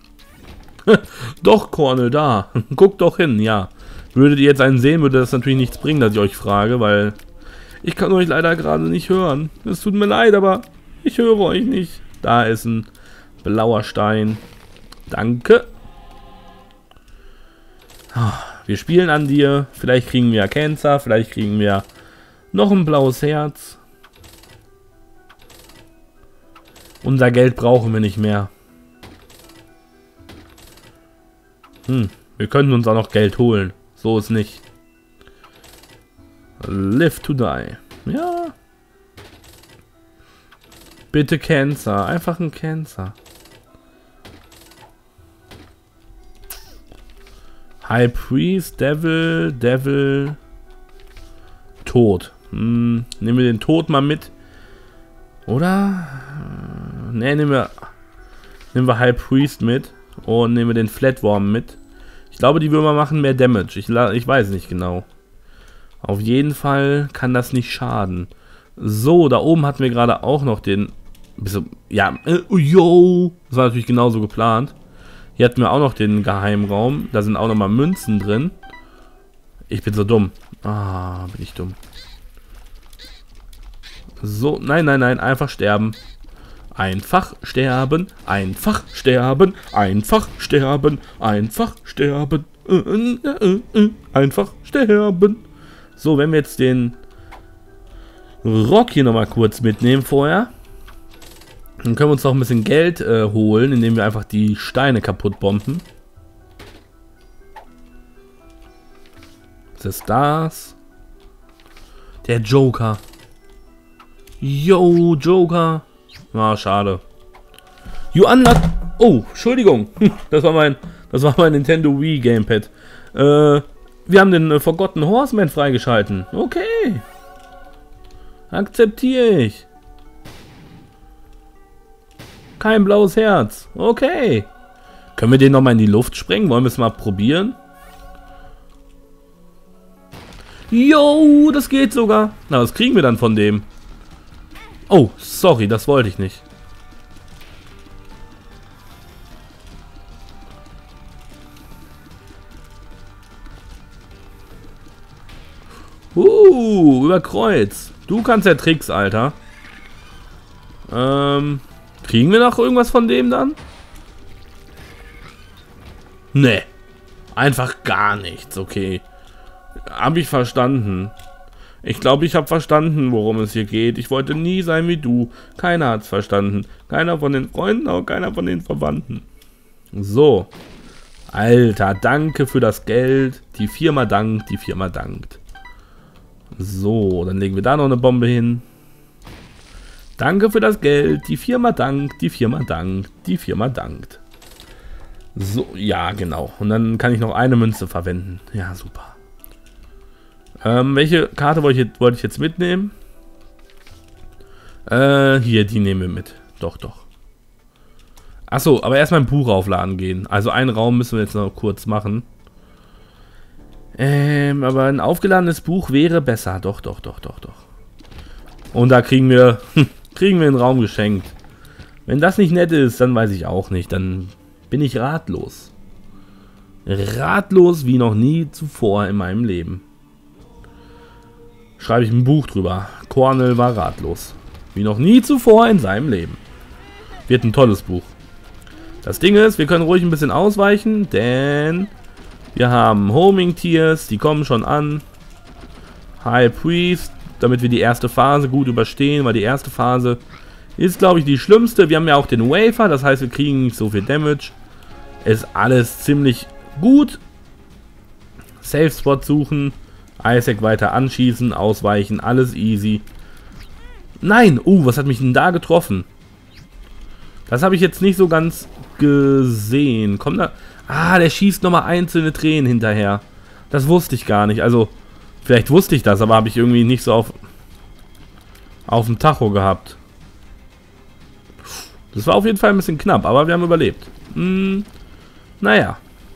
Doch, Cornel, da. Guckt doch hin, ja. Würdet ihr jetzt einen sehen, würde das natürlich nichts bringen, dass ich euch frage, weil ich kann euch leider gerade nicht hören. Es tut mir leid, aber ich höre euch nicht. Da ist ein blauer Stein. Danke. Wir spielen an dir. Vielleicht kriegen wir Cancer, vielleicht kriegen wir noch ein blaues Herz. Unser Geld brauchen wir nicht mehr. Hm, wir können uns auch noch Geld holen. So ist nicht. Live to die. Ja. Bitte Cancer. Einfach ein Cancer. High Priest, Devil, Devil, Tod. Hm, nehmen wir den Tod mal mit. Oder? Ne, nehmen wir, nehmen wir High Priest mit. Und nehmen wir den Flatworm mit. Ich glaube, die Würmer machen mehr Damage. Ich, ich weiß nicht genau. Auf jeden Fall kann das nicht schaden. So, da oben hatten wir gerade auch noch den... Ja, äh, yo, das war natürlich genauso geplant. Hier hatten wir auch noch den Geheimraum. Da sind auch nochmal Münzen drin. Ich bin so dumm. Ah, bin ich dumm. So, nein, nein, nein, einfach sterben. Einfach sterben, einfach sterben, einfach sterben, einfach sterben, äh, äh, äh, einfach sterben. So, wenn wir jetzt den Rock hier nochmal kurz mitnehmen vorher, dann können wir uns noch ein bisschen Geld äh, holen, indem wir einfach die Steine kaputt bomben. Was ist das? Der Joker. Yo, Joker. Ah, schade. You unlock... Oh, Entschuldigung. Das war mein, das war mein Nintendo Wii Gamepad. Äh, wir haben den äh, Forgotten Horseman freigeschalten. Okay. Akzeptiere ich. Kein blaues Herz. Okay. Können wir den nochmal in die Luft sprengen? Wollen wir es mal probieren? Yo, das geht sogar. Na, was kriegen wir dann von dem? Oh, sorry, das wollte ich nicht. Uh, über Kreuz. Du kannst ja Tricks, Alter. Ähm, kriegen wir noch irgendwas von dem dann? Nee. Einfach gar nichts, okay. Hab ich verstanden. Ich glaube, ich habe verstanden, worum es hier geht. Ich wollte nie sein wie du. Keiner hat es verstanden. Keiner von den Freunden, auch keiner von den Verwandten. So. Alter, danke für das Geld. Die Firma dankt, die Firma dankt. So, dann legen wir da noch eine Bombe hin. Danke für das Geld. Die Firma dankt, die Firma dankt, die Firma dankt. So, ja, genau. Und dann kann ich noch eine Münze verwenden. Ja, super. Ähm, welche Karte wollte ich, jetzt, wollte ich jetzt mitnehmen? Äh, hier, die nehmen wir mit. Doch, doch. Achso, aber erstmal ein Buch aufladen gehen. Also einen Raum müssen wir jetzt noch kurz machen. Ähm, aber ein aufgeladenes Buch wäre besser. Doch, doch, doch, doch, doch. Und da kriegen wir, kriegen wir einen Raum geschenkt. Wenn das nicht nett ist, dann weiß ich auch nicht. Dann bin ich ratlos. Ratlos wie noch nie zuvor in meinem Leben. Schreibe ich ein Buch drüber. Cornel war ratlos. Wie noch nie zuvor in seinem Leben. Wird ein tolles Buch. Das Ding ist, wir können ruhig ein bisschen ausweichen, denn wir haben Homing Tiers, die kommen schon an. High Priest, damit wir die erste Phase gut überstehen, weil die erste Phase ist, glaube ich, die schlimmste. Wir haben ja auch den Wafer, das heißt, wir kriegen nicht so viel Damage. Ist alles ziemlich gut. Safe Spot suchen, Isaac weiter anschießen, ausweichen, alles easy. Nein, uh, was hat mich denn da getroffen? Das habe ich jetzt nicht so ganz gesehen. Kommt da... Ah, der schießt nochmal einzelne Tränen hinterher. Das wusste ich gar nicht. Also, vielleicht wusste ich das, aber habe ich irgendwie nicht so auf... auf dem Tacho gehabt. Das war auf jeden Fall ein bisschen knapp, aber wir haben überlebt. Hm, naja.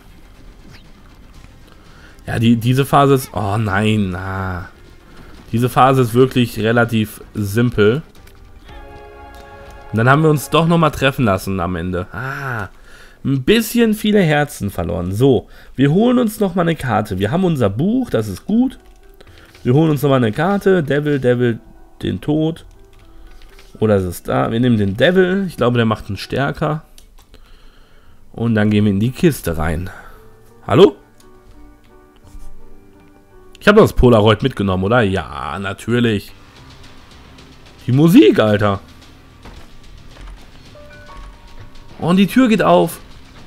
Ja, die, diese Phase ist... Oh nein, na. Diese Phase ist wirklich relativ simpel. Und dann haben wir uns doch nochmal treffen lassen am Ende. Ah, ein bisschen viele Herzen verloren. So, wir holen uns nochmal eine Karte. Wir haben unser Buch, das ist gut. Wir holen uns nochmal eine Karte. Devil, Devil, den Tod. Oder ist es da? Wir nehmen den Devil. Ich glaube, der macht einen stärker. Und dann gehen wir in die Kiste rein. Hallo? Ich habe das Polaroid mitgenommen, oder? Ja, natürlich. Die Musik, Alter. Und die Tür geht auf.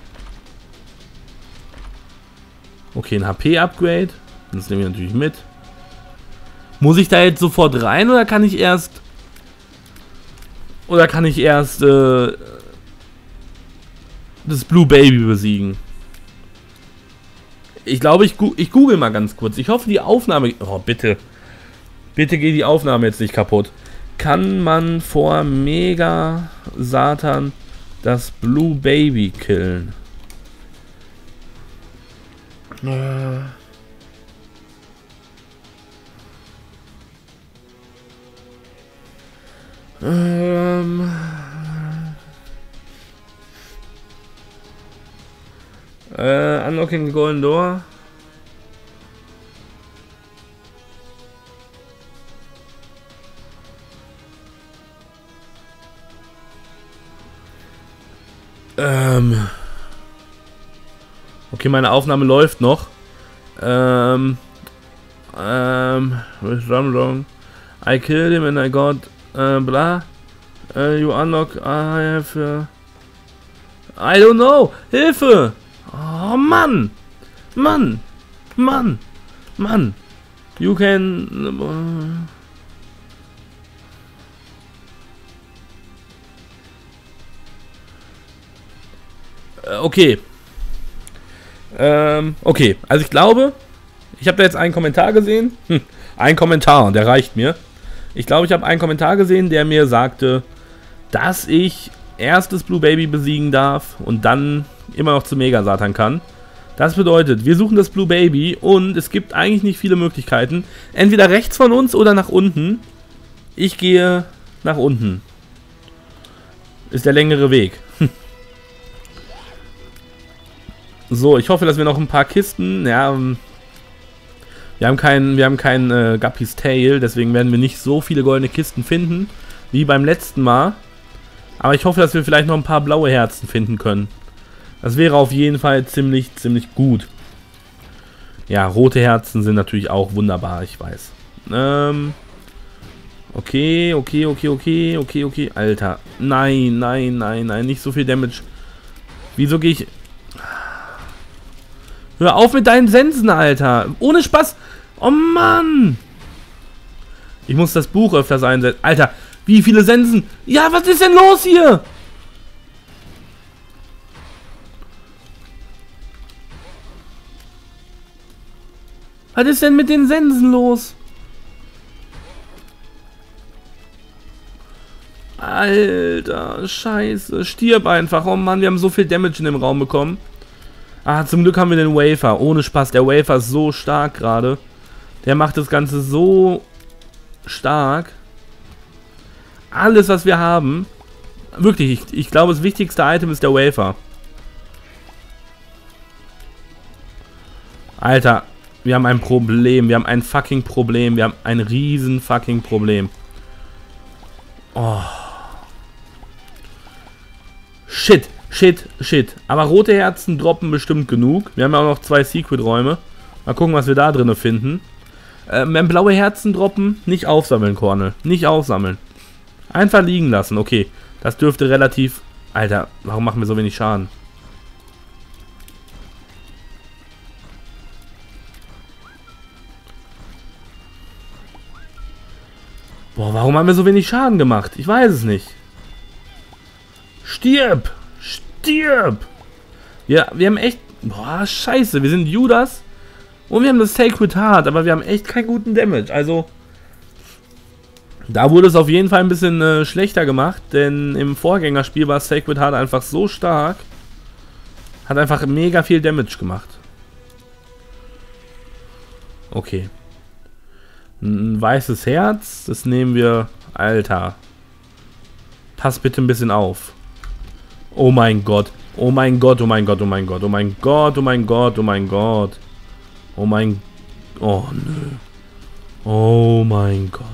Okay, ein H P-Upgrade. Das nehmen wir natürlich mit. Muss ich da jetzt sofort rein oder kann ich erst... Oder kann ich erst äh, das Blue Baby besiegen? Ich glaube, ich, gu ich google mal ganz kurz. Ich hoffe, die Aufnahme... Oh, bitte. Bitte geht die Aufnahme jetzt nicht kaputt. Kann man vor Mega Satan das Blue Baby killen? Äh. Ähm. Äh, Unlocking the Golden Door. Ähm. Okay, meine Aufnahme läuft noch. Ähm. Ähm. Was wrong, wrong? I killed him and I got. Äh, bla. Uh, you unlock. I have. Uh, I don't know. Hilfe! Oh Mann! Mann! Mann! Mann! You can. Uh, okay. Ähm, okay. Also ich glaube, ich habe da jetzt einen Kommentar gesehen. Hm, ein Kommentar und der reicht mir. Ich glaube, ich habe einen Kommentar gesehen, der mir sagte, dass ich erst das Blue Baby besiegen darf und dann immer noch zu Mega Satan kann. Das bedeutet, wir suchen das Blue Baby und es gibt eigentlich nicht viele Möglichkeiten. Entweder rechts von uns oder nach unten. Ich gehe nach unten. Ist der längere Weg. So, ich hoffe, dass wir noch ein paar Kisten... Ja, wir haben keinen wir haben keinen äh, Guppy's Tail, deswegen werden wir nicht so viele goldene Kisten finden, wie beim letzten Mal. Aber ich hoffe, dass wir vielleicht noch ein paar blaue Herzen finden können. Das wäre auf jeden Fall ziemlich, ziemlich gut. Ja, rote Herzen sind natürlich auch wunderbar, ich weiß. Ähm... Okay, okay, okay, okay, okay, okay. Alter. Nein, nein, nein, nein. Nicht so viel Damage. Wieso gehe ich... Hör auf mit deinen Sensen, Alter. Ohne Spaß. Oh Mann. Ich muss das Buch öfters einsetzen. Alter, wie viele Sensen? Ja, was ist denn los hier? Was ist denn mit den Sensen los? Alter, scheiße. Stirb einfach. Oh Mann, wir haben so viel Damage in dem Raum bekommen. Ah, zum Glück haben wir den Wafer. Ohne Spaß, der Wafer ist so stark gerade. Der macht das Ganze so stark. Alles, was wir haben. Wirklich, ich, ich glaube, das wichtigste Item ist der Wafer. Alter. Wir haben ein Problem. Wir haben ein fucking Problem. Wir haben ein riesen fucking Problem. Oh. Shit, shit, shit. Aber rote Herzen droppen bestimmt genug. Wir haben ja auch noch zwei Secret-Räume. Mal gucken, was wir da drin finden. Ähm, wenn blaue Herzen droppen, nicht aufsammeln, Cornel. Nicht aufsammeln. Einfach liegen lassen. Okay, das dürfte relativ... Alter, warum machen wir so wenig Schaden? Boah, warum haben wir so wenig Schaden gemacht? Ich weiß es nicht. Stirb! Stirb! Ja, wir haben echt... Boah, scheiße. Wir sind Judas. Und wir haben das Sacred Heart. Aber wir haben echt keinen guten Damage. Also... Da wurde es auf jeden Fall ein bisschen äh, schlechter gemacht. Denn im Vorgängerspiel war Sacred Heart einfach so stark. Hat einfach mega viel Damage gemacht. Okay. Ein weißes Herz. Das nehmen wir... Alter. Pass bitte ein bisschen auf. Oh mein Gott. Oh mein Gott, oh mein Gott, oh mein Gott, oh mein Gott, oh mein Gott, oh mein Gott. Oh mein... Oh nö. Oh mein Gott.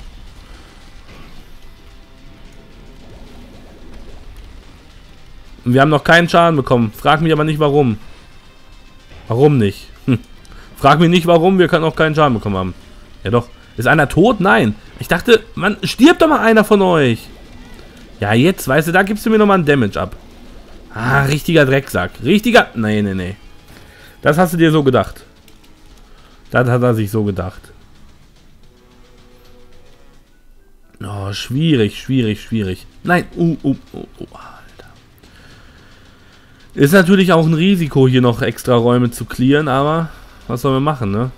Wir haben noch keinen Schaden bekommen. Frag mich aber nicht warum. Warum nicht? Hm. Frag mich nicht warum, wir können auch keinen Schaden bekommen haben. Ja doch. Ist einer tot? Nein. Ich dachte, man stirbt doch mal einer von euch. Ja, jetzt, weißt du, da gibst du mir nochmal einen Damage ab. Ah, richtiger Drecksack. Richtiger... Nee, nee, nee. Das hast du dir so gedacht. Das hat er sich so gedacht. Oh, schwierig, schwierig, schwierig. Nein. Uh, uh, uh, uh, Alter. Ist natürlich auch ein Risiko, hier noch extra Räume zu clearen, aber was sollen wir machen, ne?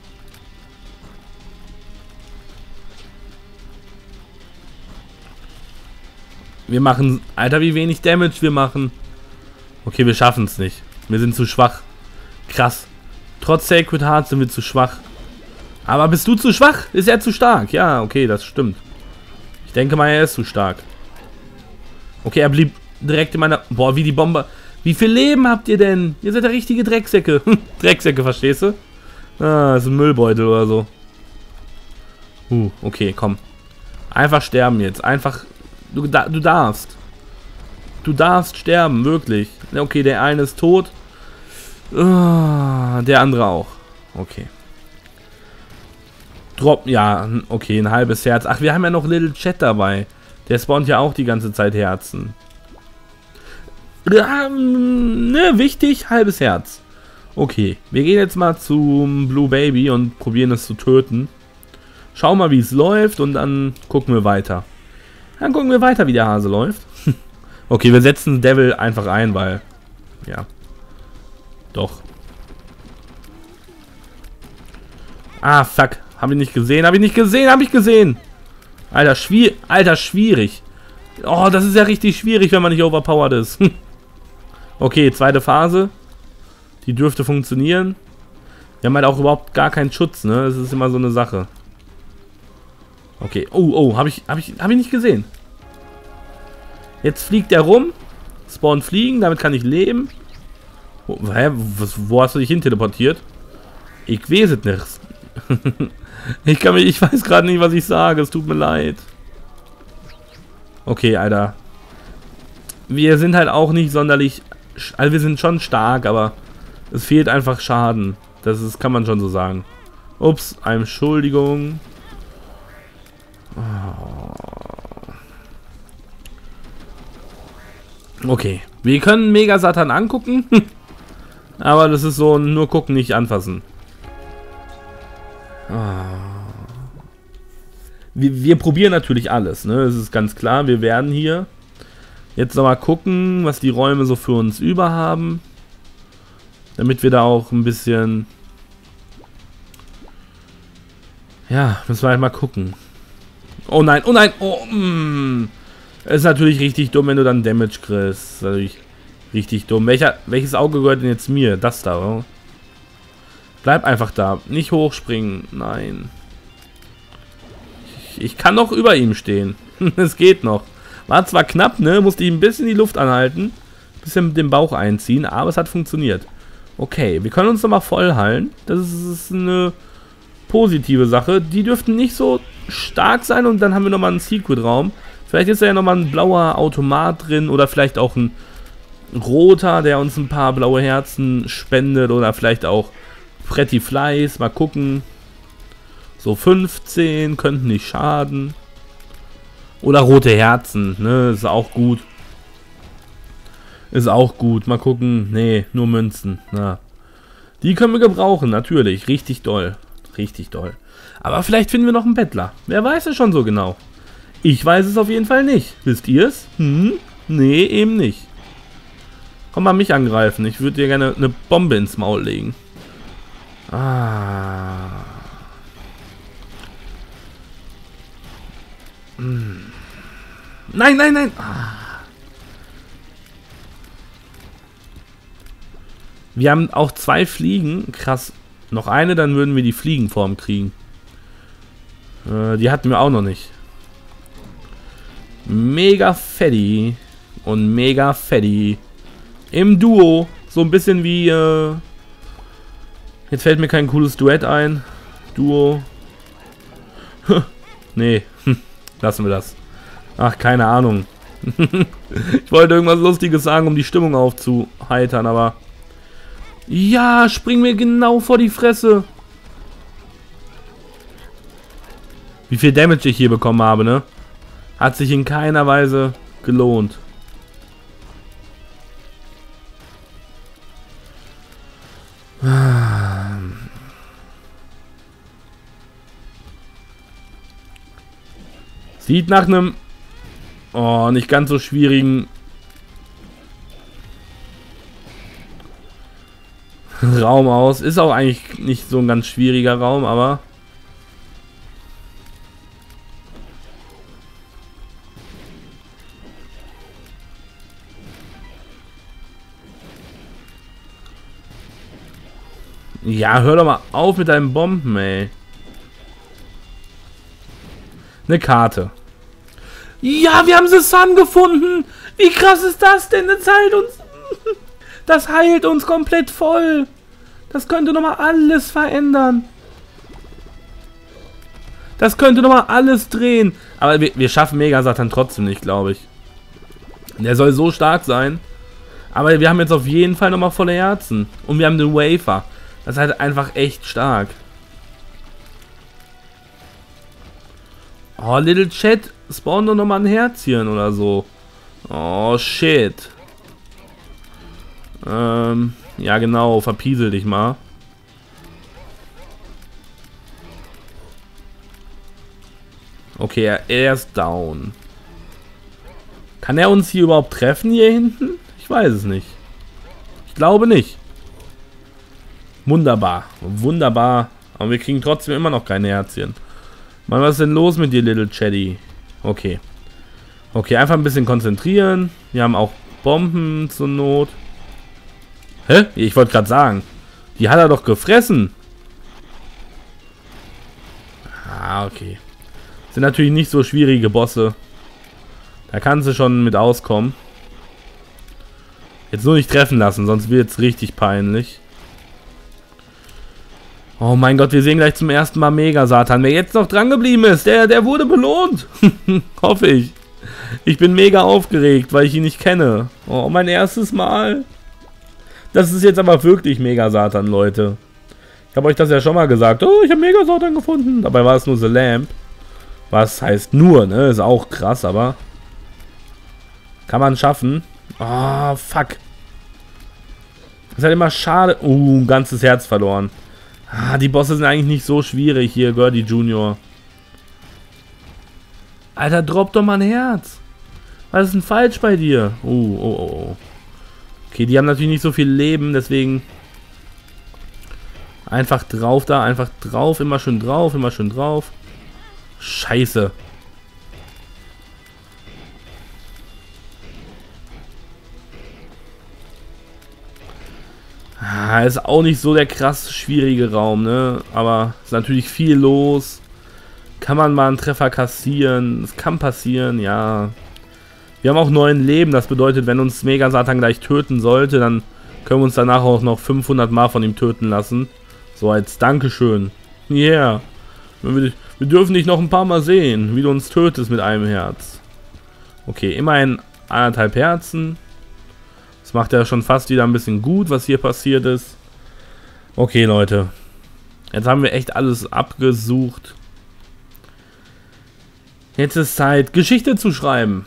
Wir machen... Alter, wie wenig Damage wir machen. Okay, wir schaffen es nicht. Wir sind zu schwach. Krass. Trotz Sacred Heart sind wir zu schwach. Aber bist du zu schwach? Ist er zu stark? Ja, okay, das stimmt. Ich denke mal, er ist zu stark. Okay, er blieb direkt in meiner... Boah, wie die Bombe... Wie viel Leben habt ihr denn? Ihr seid ja richtige Drecksäcke. Drecksäcke, verstehst du? Ah, das ist ein Müllbeutel oder so. Uh, okay, komm. Einfach sterben jetzt. Einfach... Du, da, du darfst. Du darfst sterben, wirklich. Okay, der eine ist tot. Uh, der andere auch. Okay. Drop, ja, okay, ein halbes Herz. Ach, wir haben ja noch Little Chat dabei. Der spawnt ja auch die ganze Zeit Herzen. Ja, ne, wichtig, halbes Herz. Okay, wir gehen jetzt mal zum Blue Baby und probieren es zu töten. Schauen mal, wie es läuft und dann gucken wir weiter. Dann gucken wir weiter, wie der Hase läuft. Okay, wir setzen Devil einfach ein, weil... Ja. Doch. Ah, fuck. Habe ich nicht gesehen? Habe ich nicht gesehen? Habe ich gesehen? Alter, schwierig. Alter, schwierig. Oh, das ist ja richtig schwierig, wenn man nicht overpowered ist. Okay, zweite Phase. Die dürfte funktionieren. Wir haben halt auch überhaupt gar keinen Schutz, ne? Das ist immer so eine Sache. Okay. Oh, oh, habe ich, hab ich, hab ich nicht gesehen. Jetzt fliegt er rum. Spawn fliegen, damit kann ich leben. Wo, hä? Was, wo hast du dich hin teleportiert? Ich weiß es nicht. ich kann mich, ich weiß gerade nicht, was ich sage. Es tut mir leid. Okay, Alter. Wir sind halt auch nicht sonderlich... Also wir sind schon stark, aber es fehlt einfach Schaden. Das ist, kann man schon so sagen. Ups, Entschuldigung. Okay, wir können Mega Satan angucken, aber das ist so nur gucken, nicht anfassen. Wir, wir probieren natürlich alles, ne? Das ist ganz klar. Wir werden hier jetzt nochmal gucken, was die Räume so für uns über haben, damit wir da auch ein bisschen... Ja, müssen wir halt mal gucken. Oh nein, oh nein, oh, mm. Ist natürlich richtig dumm, wenn du dann Damage kriegst. Natürlich richtig dumm. Welcher, welches Auge gehört denn jetzt mir? Das da, oder? Bleib einfach da. Nicht hochspringen. Nein. Ich, ich kann noch über ihm stehen. Es geht noch. War zwar knapp, ne? Musste ich ein bisschen die Luft anhalten. Ein bisschen den Bauch einziehen, aber es hat funktioniert. Okay, wir können uns nochmal voll heilen. Das ist, das ist eine positive Sache. Die dürften nicht so stark sein und dann haben wir nochmal einen Secret-Raum. Vielleicht ist da ja nochmal ein blauer Automat drin oder vielleicht auch ein roter, der uns ein paar blaue Herzen spendet oder vielleicht auch Pretty Flies. Mal gucken. So fünfzehn könnten nicht schaden. Oder rote Herzen, ne? Ist auch gut. Ist auch gut. Mal gucken. Nee, nur Münzen. Na. Die können wir gebrauchen, natürlich. Richtig doll. Richtig doll. Aber vielleicht finden wir noch einen Bettler. Wer weiß es schon so genau. Ich weiß es auf jeden Fall nicht. Wisst ihr es? Hm? Nee, eben nicht. Komm mal mich angreifen. Ich würde dir gerne eine Bombe ins Maul legen. Ah. Hm. Nein, nein, nein. Ah. Wir haben auch zwei Fliegen. Krass. Noch eine, dann würden wir die Fliegenform kriegen. Äh, die hatten wir auch noch nicht. Mega Fetty. Und Mega Fetty. Im Duo. So ein bisschen wie... Äh Jetzt fällt mir kein cooles Duett ein. Duo. Nee. Lassen wir das. Ach, keine Ahnung. Ich wollte irgendwas Lustiges sagen, um die Stimmung aufzuheitern, aber... Ja, spring mir genau vor die Fresse. Wie viel Damage ich hier bekommen habe, ne? Hat sich in keiner Weise gelohnt. Sieht nach einem... Oh, nicht ganz so schwierigen... Raum aus. Ist auch eigentlich nicht so ein ganz schwieriger Raum, aber... Ja, hör doch mal auf mit deinen Bomben, ey. Eine Karte. Ja, wir haben The Sun gefunden. Wie krass ist das denn? Das heilt uns... Das heilt uns komplett voll. Das könnte nochmal alles verändern. Das könnte nochmal alles drehen. Aber wir, wir schaffen Mega Satan trotzdem nicht, glaube ich. Der soll so stark sein. Aber wir haben jetzt auf jeden Fall nochmal volle Herzen. Und wir haben den Wafer. Das ist halt einfach echt stark. Oh, Little Chat. Spawn doch nochmal ein Herzchen oder so. Oh, shit. Ähm, ja genau, verpiesel dich mal. Okay, er, er ist down. Kann er uns hier überhaupt treffen, hier hinten? Ich weiß es nicht. Ich glaube nicht. Wunderbar, wunderbar. Aber wir kriegen trotzdem immer noch kein Herzchen. Mann, was ist denn los mit dir, Little Chatty? Okay. Okay, einfach ein bisschen konzentrieren. Wir haben auch Bomben zur Not. Hä? Ich wollte gerade sagen. Die hat er doch gefressen. Ah, okay. Sind natürlich nicht so schwierige Bosse. Da kannst du schon mit auskommen. Jetzt nur nicht treffen lassen, sonst wird es richtig peinlich. Oh mein Gott, wir sehen gleich zum ersten Mal Mega Satan. Wer jetzt noch dran geblieben ist, der, der wurde belohnt. Hoffe ich. Ich bin mega aufgeregt, weil ich ihn nicht kenne. Oh, mein erstes Mal. Das ist jetzt aber wirklich Mega Satan, Leute. Ich habe euch das ja schon mal gesagt. Oh, ich habe Mega Satan gefunden. Dabei war es nur The Lamp. Was heißt nur, ne? Ist auch krass, aber... Kann man schaffen. Oh, fuck. Ist halt immer schade. Uh, ein ganzes Herz verloren. Ah, die Bosse sind eigentlich nicht so schwierig hier, Gordy Junior Alter, drop doch mal ein Herz. Was ist denn falsch bei dir? Uh, oh, oh, oh. Okay, die haben natürlich nicht so viel Leben, deswegen einfach drauf da, einfach drauf, immer schön drauf, immer schön drauf. Scheiße. Ah, ist auch nicht so der krass schwierige Raum, ne? Aber ist natürlich viel los. Kann man mal einen Treffer kassieren? Das kann passieren, ja. Wir haben auch neun Leben, das bedeutet, wenn uns Mega Satan gleich töten sollte, dann Können wir uns danach auch noch fünfhundert Mal von ihm töten lassen. So als Dankeschön. Yeah. Wir, wir dürfen dich noch ein paar Mal sehen, wie du uns tötest mit einem Herz. Okay, immerhin anderthalb Herzen. Das macht ja schon fast wieder ein bisschen gut, was hier passiert ist. Okay, Leute. Jetzt haben wir echt alles abgesucht. Jetzt ist Zeit, Geschichte zu schreiben.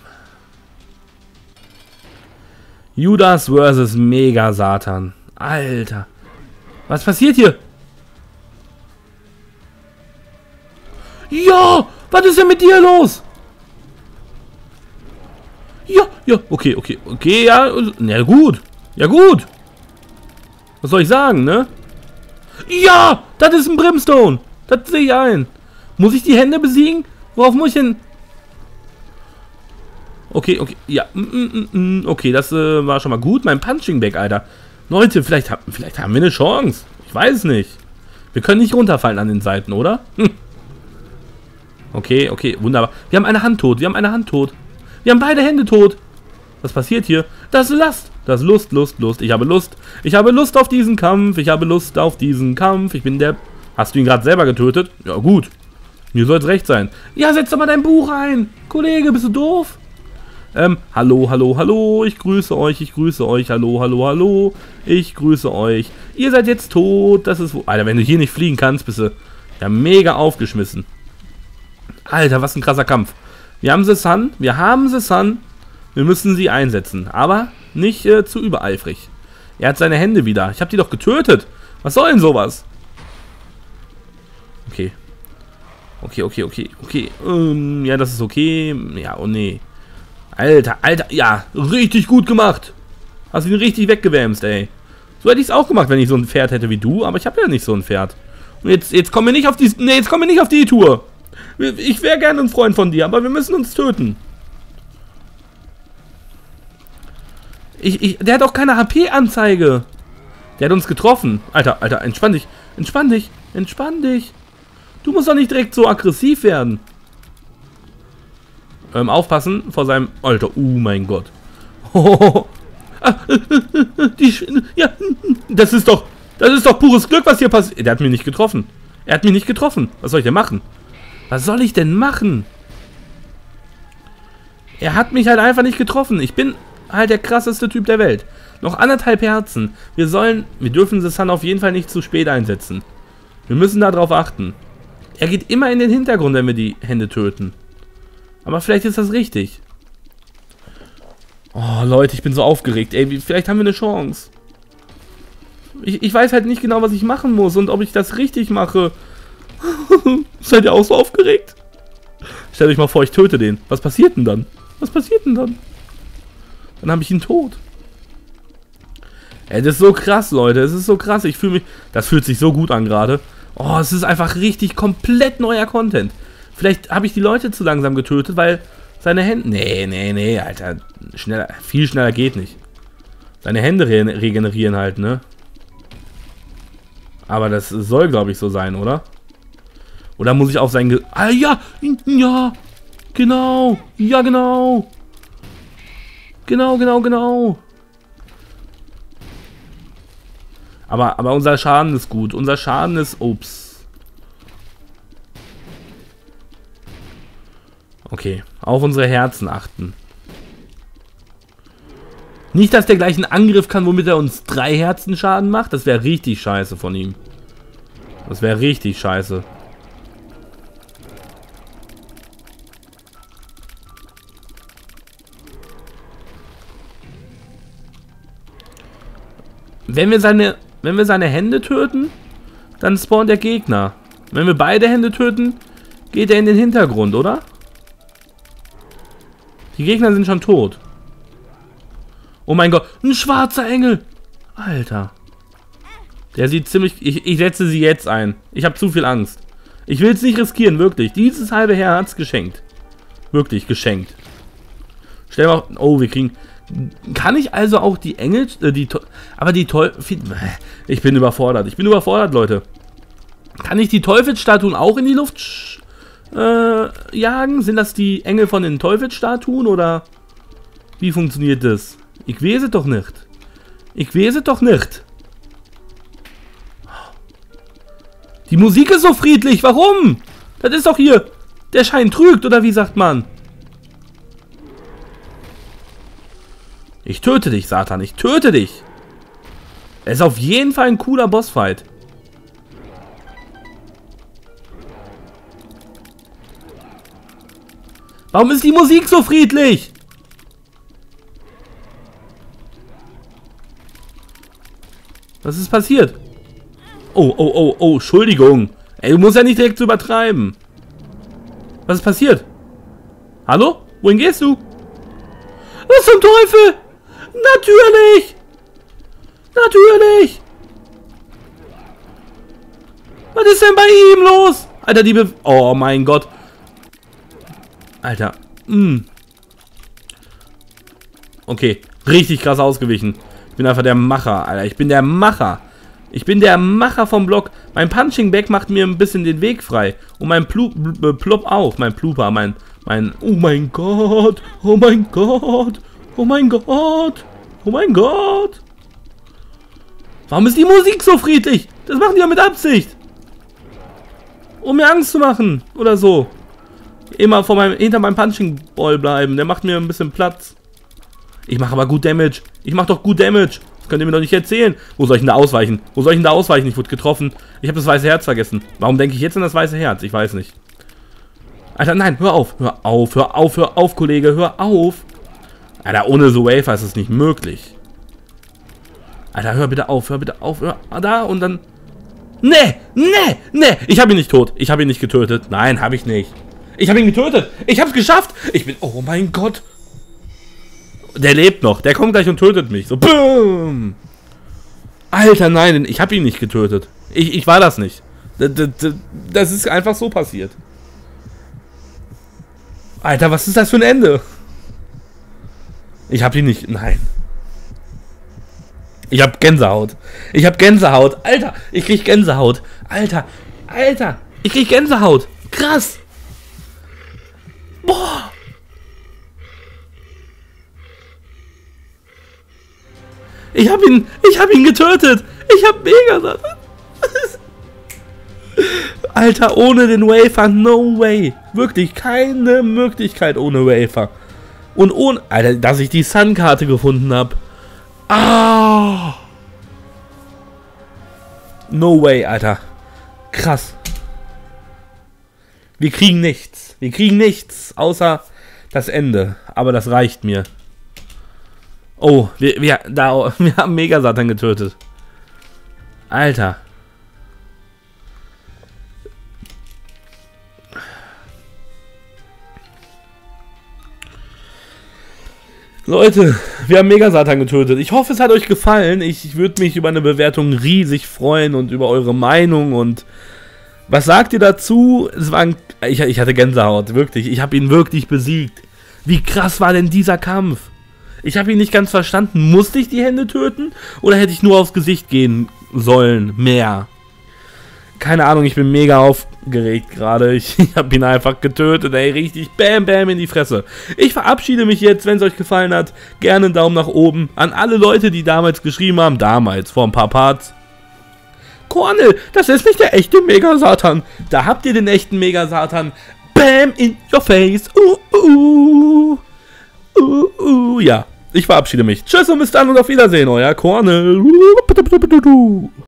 Judas versus Mega Satan. Alter. Was passiert hier? Ja! Was ist denn mit dir los? Ja, ja, okay, okay, okay, ja, na gut. Ja gut. Was soll ich sagen, ne? Ja! Das ist ein Brimstone! Das sehe ich ein. Muss ich die Hände besiegen? Worauf muss ich denn? Okay, okay, ja, mm, mm, mm, okay, das äh, war schon mal gut. Mein Punching Bag, Alter. Leute, vielleicht, hab, vielleicht haben wir eine Chance. Ich weiß es nicht. Wir können nicht runterfallen an den Seiten, oder? Hm. Okay, okay, wunderbar. Wir haben eine Hand tot, wir haben eine Hand tot. Wir haben beide Hände tot. Was passiert hier? Das ist Lust. Das ist Lust, Lust, Lust. Ich habe Lust. Ich habe Lust auf diesen Kampf. Ich habe Lust auf diesen Kampf. Ich bin der... Hast du ihn gerade selber getötet? Ja, gut. Mir soll es recht sein. Ja, setz doch mal dein Buch ein. Kollege, bist du doof? Ähm, hallo, hallo, hallo. Ich grüße euch, ich grüße euch. Hallo, hallo, hallo. Ich grüße euch. Ihr seid jetzt tot. Das ist... Alter, wenn du hier nicht fliegen kannst, bist du ja mega aufgeschmissen. Alter, was ein krasser Kampf. Wir haben The Sun. Wir haben The Sun. Wir müssen sie einsetzen. Aber nicht äh, zu übereifrig. Er hat seine Hände wieder. Ich habe die doch getötet. Was soll denn sowas? Okay. Okay, okay, okay, okay. Ähm, ja, das ist okay. Ja, oh nee. Alter, Alter. Ja, richtig gut gemacht. Hast ihn richtig weggewämst, ey. So hätte ich es auch gemacht, wenn ich so ein Pferd hätte wie du. Aber ich habe ja nicht so ein Pferd. Und jetzt, jetzt kommen wir nicht auf die... Nee, jetzt kommen wir nicht auf die Tour. Ich wäre gerne ein Freund von dir, aber wir müssen uns töten. Ich, ich, der hat auch keine H P-Anzeige. Der hat uns getroffen. Alter, Alter, entspann dich. Entspann dich. Entspann dich. Du musst doch nicht direkt so aggressiv werden. Ähm, aufpassen vor seinem... Alter, oh mein Gott. Oh, ah, die, ja, das ist doch... Das ist doch pures Glück, was hier passiert. Der hat mich nicht getroffen. Er hat mich nicht getroffen. Was soll ich denn machen? Was soll ich denn machen? Er hat mich halt einfach nicht getroffen. Ich bin halt der krasseste Typ der Welt. Noch anderthalb Herzen. Wir sollen... Wir dürfen The Sun auf jeden Fall nicht zu spät einsetzen. Wir müssen darauf achten. Er geht immer in den Hintergrund, wenn wir die Hände töten. Aber vielleicht ist das richtig. Oh, Leute, ich bin so aufgeregt. Ey, vielleicht haben wir eine Chance. Ich, ich weiß halt nicht genau, was ich machen muss und ob ich das richtig mache. Seid ihr auch so aufgeregt? Stellt euch mal vor, ich töte den. Was passiert denn dann? Was passiert denn dann? Dann habe ich ihn tot. Ey, das ist so krass, Leute. Es ist so krass. Ich fühle mich... Das fühlt sich so gut an gerade. Oh, es ist einfach richtig komplett neuer Content. Vielleicht habe ich die Leute zu langsam getötet, weil seine Hände... Nee, nee, nee, Alter. Schneller, viel schneller geht nicht. Seine Hände re regenerieren halt, ne? Aber das soll, glaube ich, so sein, oder? Oder muss ich auf sein... Ge ah, ja! Ja! Genau! Ja, genau! Genau, genau, genau! Aber, aber unser Schaden ist gut. Unser Schaden ist... Ups. Okay. Auf unsere Herzen achten. Nicht, dass der gleich einen Angriff kann, womit er uns drei Herzen Schaden macht. Das wäre richtig scheiße von ihm. Das wäre richtig scheiße. Wenn wir seine... Wenn wir seine Hände töten, dann spawnt der Gegner. Wenn wir beide Hände töten, geht er in den Hintergrund, oder? Die Gegner sind schon tot. Oh mein Gott, ein schwarzer Engel. Alter. Der sieht ziemlich... Ich, ich setze sie jetzt ein. Ich habe zu viel Angst. Ich will es nicht riskieren, wirklich. Dieses halbe Herz geschenkt. Wirklich geschenkt. Stell mal... Oh, wir kriegen... Kann ich also auch die Engel... Äh, die aber die Teufel... Ich bin überfordert. Ich bin überfordert, Leute. Kann ich die Teufelsstatuen auch in die Luft äh, jagen? Sind das die Engel von den Teufelsstatuen oder... Wie funktioniert das? Ich weiß es doch nicht. Ich weiß es doch nicht. Die Musik ist so friedlich. Warum? Das ist doch hier... Der Schein trügt, oder wie sagt man? Ich töte dich, Satan. Ich töte dich. Es ist auf jeden Fall ein cooler Bossfight. Warum ist die Musik so friedlich? Was ist passiert? Oh, oh, oh, oh, Entschuldigung. Ey, du musst ja nicht direkt so übertreiben. Was ist passiert? Hallo? Wohin gehst du? Was zum Teufel? Natürlich! Natürlich! Was ist denn bei ihm los? Alter, die Be... Oh mein Gott. Alter. Mm. Okay. Richtig krass ausgewichen. Ich bin einfach der Macher, Alter. Ich bin der Macher. Ich bin der Macher vom Block. Mein Punching Bag macht mir ein bisschen den Weg frei. Und mein Plu Plop auch. Mein Pluper, mein... mein... Oh mein Gott. Oh mein Gott. Oh mein Gott. Oh mein Gott. Warum ist die Musik so friedlich? Das machen die ja mit Absicht. Um mir Angst zu machen. Oder so. Immer vor meinem, hinter meinem Punching Ball bleiben. Der macht mir ein bisschen Platz. Ich mache aber gut Damage. Ich mache doch gut Damage. Das könnt ihr mir doch nicht erzählen. Wo soll ich denn da ausweichen? Wo soll ich denn da ausweichen? Ich wurde getroffen. Ich habe das weiße Herz vergessen. Warum denke ich jetzt an das weiße Herz? Ich weiß nicht. Alter, nein, hör auf. Hör auf, hör auf, hör auf, Kollege. Hör auf. Alter, ohne so Wafer ist es nicht möglich. Alter, hör bitte auf. Hör bitte auf. Hör da und dann... Nee, nee, nee. Ich habe ihn nicht tot. Ich habe ihn nicht getötet. Nein, habe ich nicht. Ich habe ihn getötet. Ich habe es geschafft. Ich bin... Oh mein Gott. Der lebt noch. Der kommt gleich und tötet mich. So, boom. Alter, nein. Ich habe ihn nicht getötet. Ich, ich war das nicht. Das, das, das ist einfach so passiert. Alter, was ist das für ein Ende? Ich habe ihn nicht... Nein. Ich habe Gänsehaut. Ich habe Gänsehaut. Alter, ich krieg Gänsehaut. Alter, Alter. Ich krieg Gänsehaut. Krass. Boah. Ich hab ihn, ich hab ihn getötet. Ich hab mega... Alter, ohne den Wafer, no way. Wirklich, keine Möglichkeit ohne Wafer. Und ohne... Alter, dass ich die Sun-Karte gefunden habe. Ah. No way, Alter. Krass. Wir kriegen nichts. Wir kriegen nichts, außer das Ende. Aber das reicht mir. Oh, wir, wir, da, wir haben Mega-Satan getötet. Alter. Leute, wir haben Mega-Satan getötet. Ich hoffe, es hat euch gefallen. Ich würde mich über eine Bewertung riesig freuen und über eure Meinung. Und was sagt ihr dazu? Es war ein, ich, ich hatte Gänsehaut, wirklich. Ich habe ihn wirklich besiegt. Wie krass war denn dieser Kampf? Ich habe ihn nicht ganz verstanden. Musste ich die Hände töten? Oder hätte ich nur aufs Gesicht gehen sollen? Mehr. Keine Ahnung, ich bin mega aufgeregt gerade. Ich, ich habe ihn einfach getötet, ey, richtig bam, bam in die Fresse. Ich verabschiede mich jetzt, wenn es euch gefallen hat. Gerne einen Daumen nach oben. An alle Leute, die damals geschrieben haben, damals, vor ein paar Parts. Cornel, das ist nicht der echte Mega-Satan. Da habt ihr den echten Mega-Satan. Bam in your face. Uh, uh, uh, uh, ja, ich verabschiede mich. Tschüss und bis dann und auf Wiedersehen, euer Cornel.